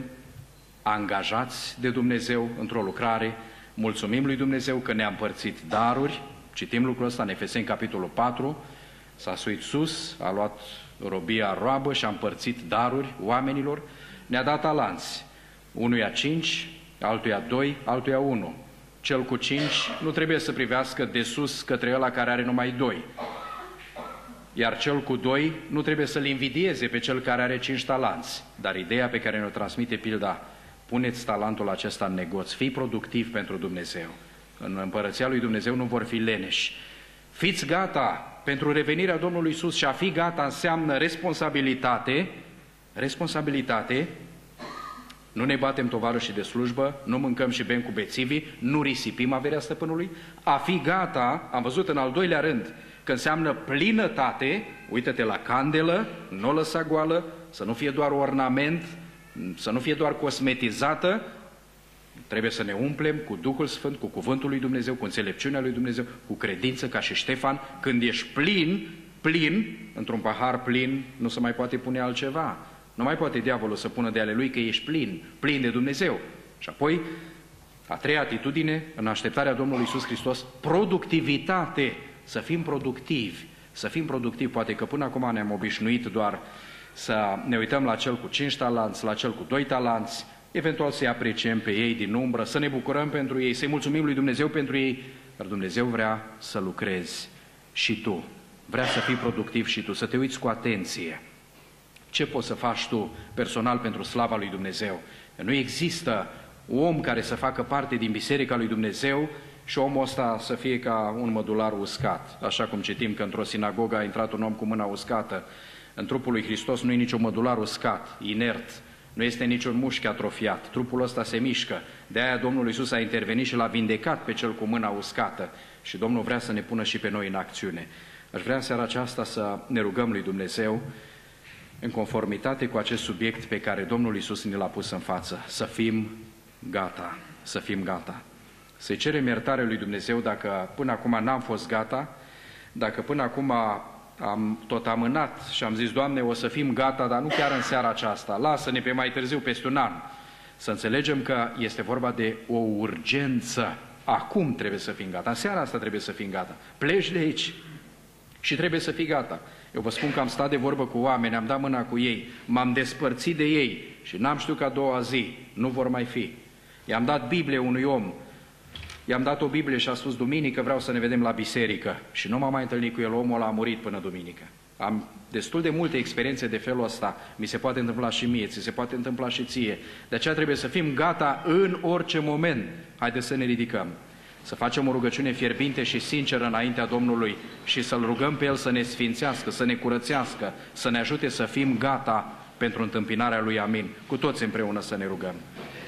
angajați de Dumnezeu într-o lucrare, mulțumim lui Dumnezeu că ne-a împărțit daruri, citim lucrul ăsta în Efeseni, capitolul patru, s-a suit sus, a luat robia roabă și a împărțit daruri oamenilor, ne-a dat talanți, unuia cinci, altuia doi, altuia unu. Cel cu cinci nu trebuie să privească de sus către ăla care are numai doi. Iar cel cu doi nu trebuie să-l invidieze pe cel care are cinci talanți. Dar ideea pe care ne-o transmite pilda: puneți talentul acesta în negoț, fii productiv pentru Dumnezeu. În împărăția lui Dumnezeu nu vor fi leneși. Fiți gata pentru revenirea Domnului Iisus, și a fi gata înseamnă responsabilitate, responsabilitate. Nu ne batem tovarășii de slujbă, nu mâncăm și bem cu bețivii, nu risipim averea stăpânului. A fi gata, am văzut în al doilea rând, că înseamnă plinătate. Uită-te la candelă, nu o lăsa goală, să nu fie doar ornament, să nu fie doar cosmetizată, trebuie să ne umplem cu Duhul Sfânt, cu Cuvântul lui Dumnezeu, cu înțelepciunea lui Dumnezeu, cu credință, ca și Ștefan. Când ești plin, plin, într-un pahar plin, nu se mai poate pune altceva. Nu mai poate diavolul să pună de ale lui că ești plin, plin de Dumnezeu. Și apoi, a treia atitudine, în așteptarea Domnului Iisus Hristos, productivitate, să fim productivi. Să fim productivi, poate că până acum ne-am obișnuit doar să ne uităm la cel cu cinci talanți, la cel cu doi talanți, eventual să-i apreciem pe ei din umbră, să ne bucurăm pentru ei, să-i mulțumim lui Dumnezeu pentru ei, dar Dumnezeu vrea să lucrezi și tu, vrea să fii productiv și tu, să te uiți cu atenție. Ce poți să faci tu personal pentru slava lui Dumnezeu? Nu există om care să facă parte din Biserica lui Dumnezeu și omul ăsta să fie ca un mădular uscat. Așa cum citim că într-o sinagogă a intrat un om cu mâna uscată. În trupul lui Hristos nu e niciun mădular uscat, inert, nu este niciun mușchi atrofiat. Trupul ăsta se mișcă. De aia Domnul Iisus a intervenit și l-a vindecat pe cel cu mâna uscată. Și Domnul vrea să ne pună și pe noi în acțiune. Aș vrea în seara aceasta să ne rugăm lui Dumnezeu în conformitate cu acest subiect pe care Domnul Iisus ne l-a pus în față. Să fim gata, să fim gata. Să-i cerem iertare lui Dumnezeu dacă până acum n-am fost gata, dacă până acum am tot amânat și am zis, Doamne, o să fim gata, dar nu chiar în seara aceasta, lasă-ne pe mai târziu, peste un an. Să înțelegem că este vorba de o urgență. Acum trebuie să fim gata, în seara asta trebuie să fim gata. Pleci de aici și trebuie să fii gata. Eu vă spun că am stat de vorbă cu oameni, am dat mâna cu ei, m-am despărțit de ei și n-am știut că a doua zi nu vor mai fi. I-am dat Biblie unui om, i-am dat o Biblie și a spus, duminică vreau să ne vedem la biserică. Și nu m-am mai întâlnit cu el, omul ăla a murit până duminică. Am destul de multe experiențe de felul ăsta, mi se poate întâmpla și mie, ți se poate întâmpla și ție. De aceea trebuie să fim gata în orice moment. Haideți să ne ridicăm, să facem o rugăciune fierbinte și sinceră înaintea Domnului și să-L rugăm pe El să ne sfințească, să ne curățească, să ne ajute să fim gata pentru întâmpinarea Lui. Amin. Cu toți împreună să ne rugăm.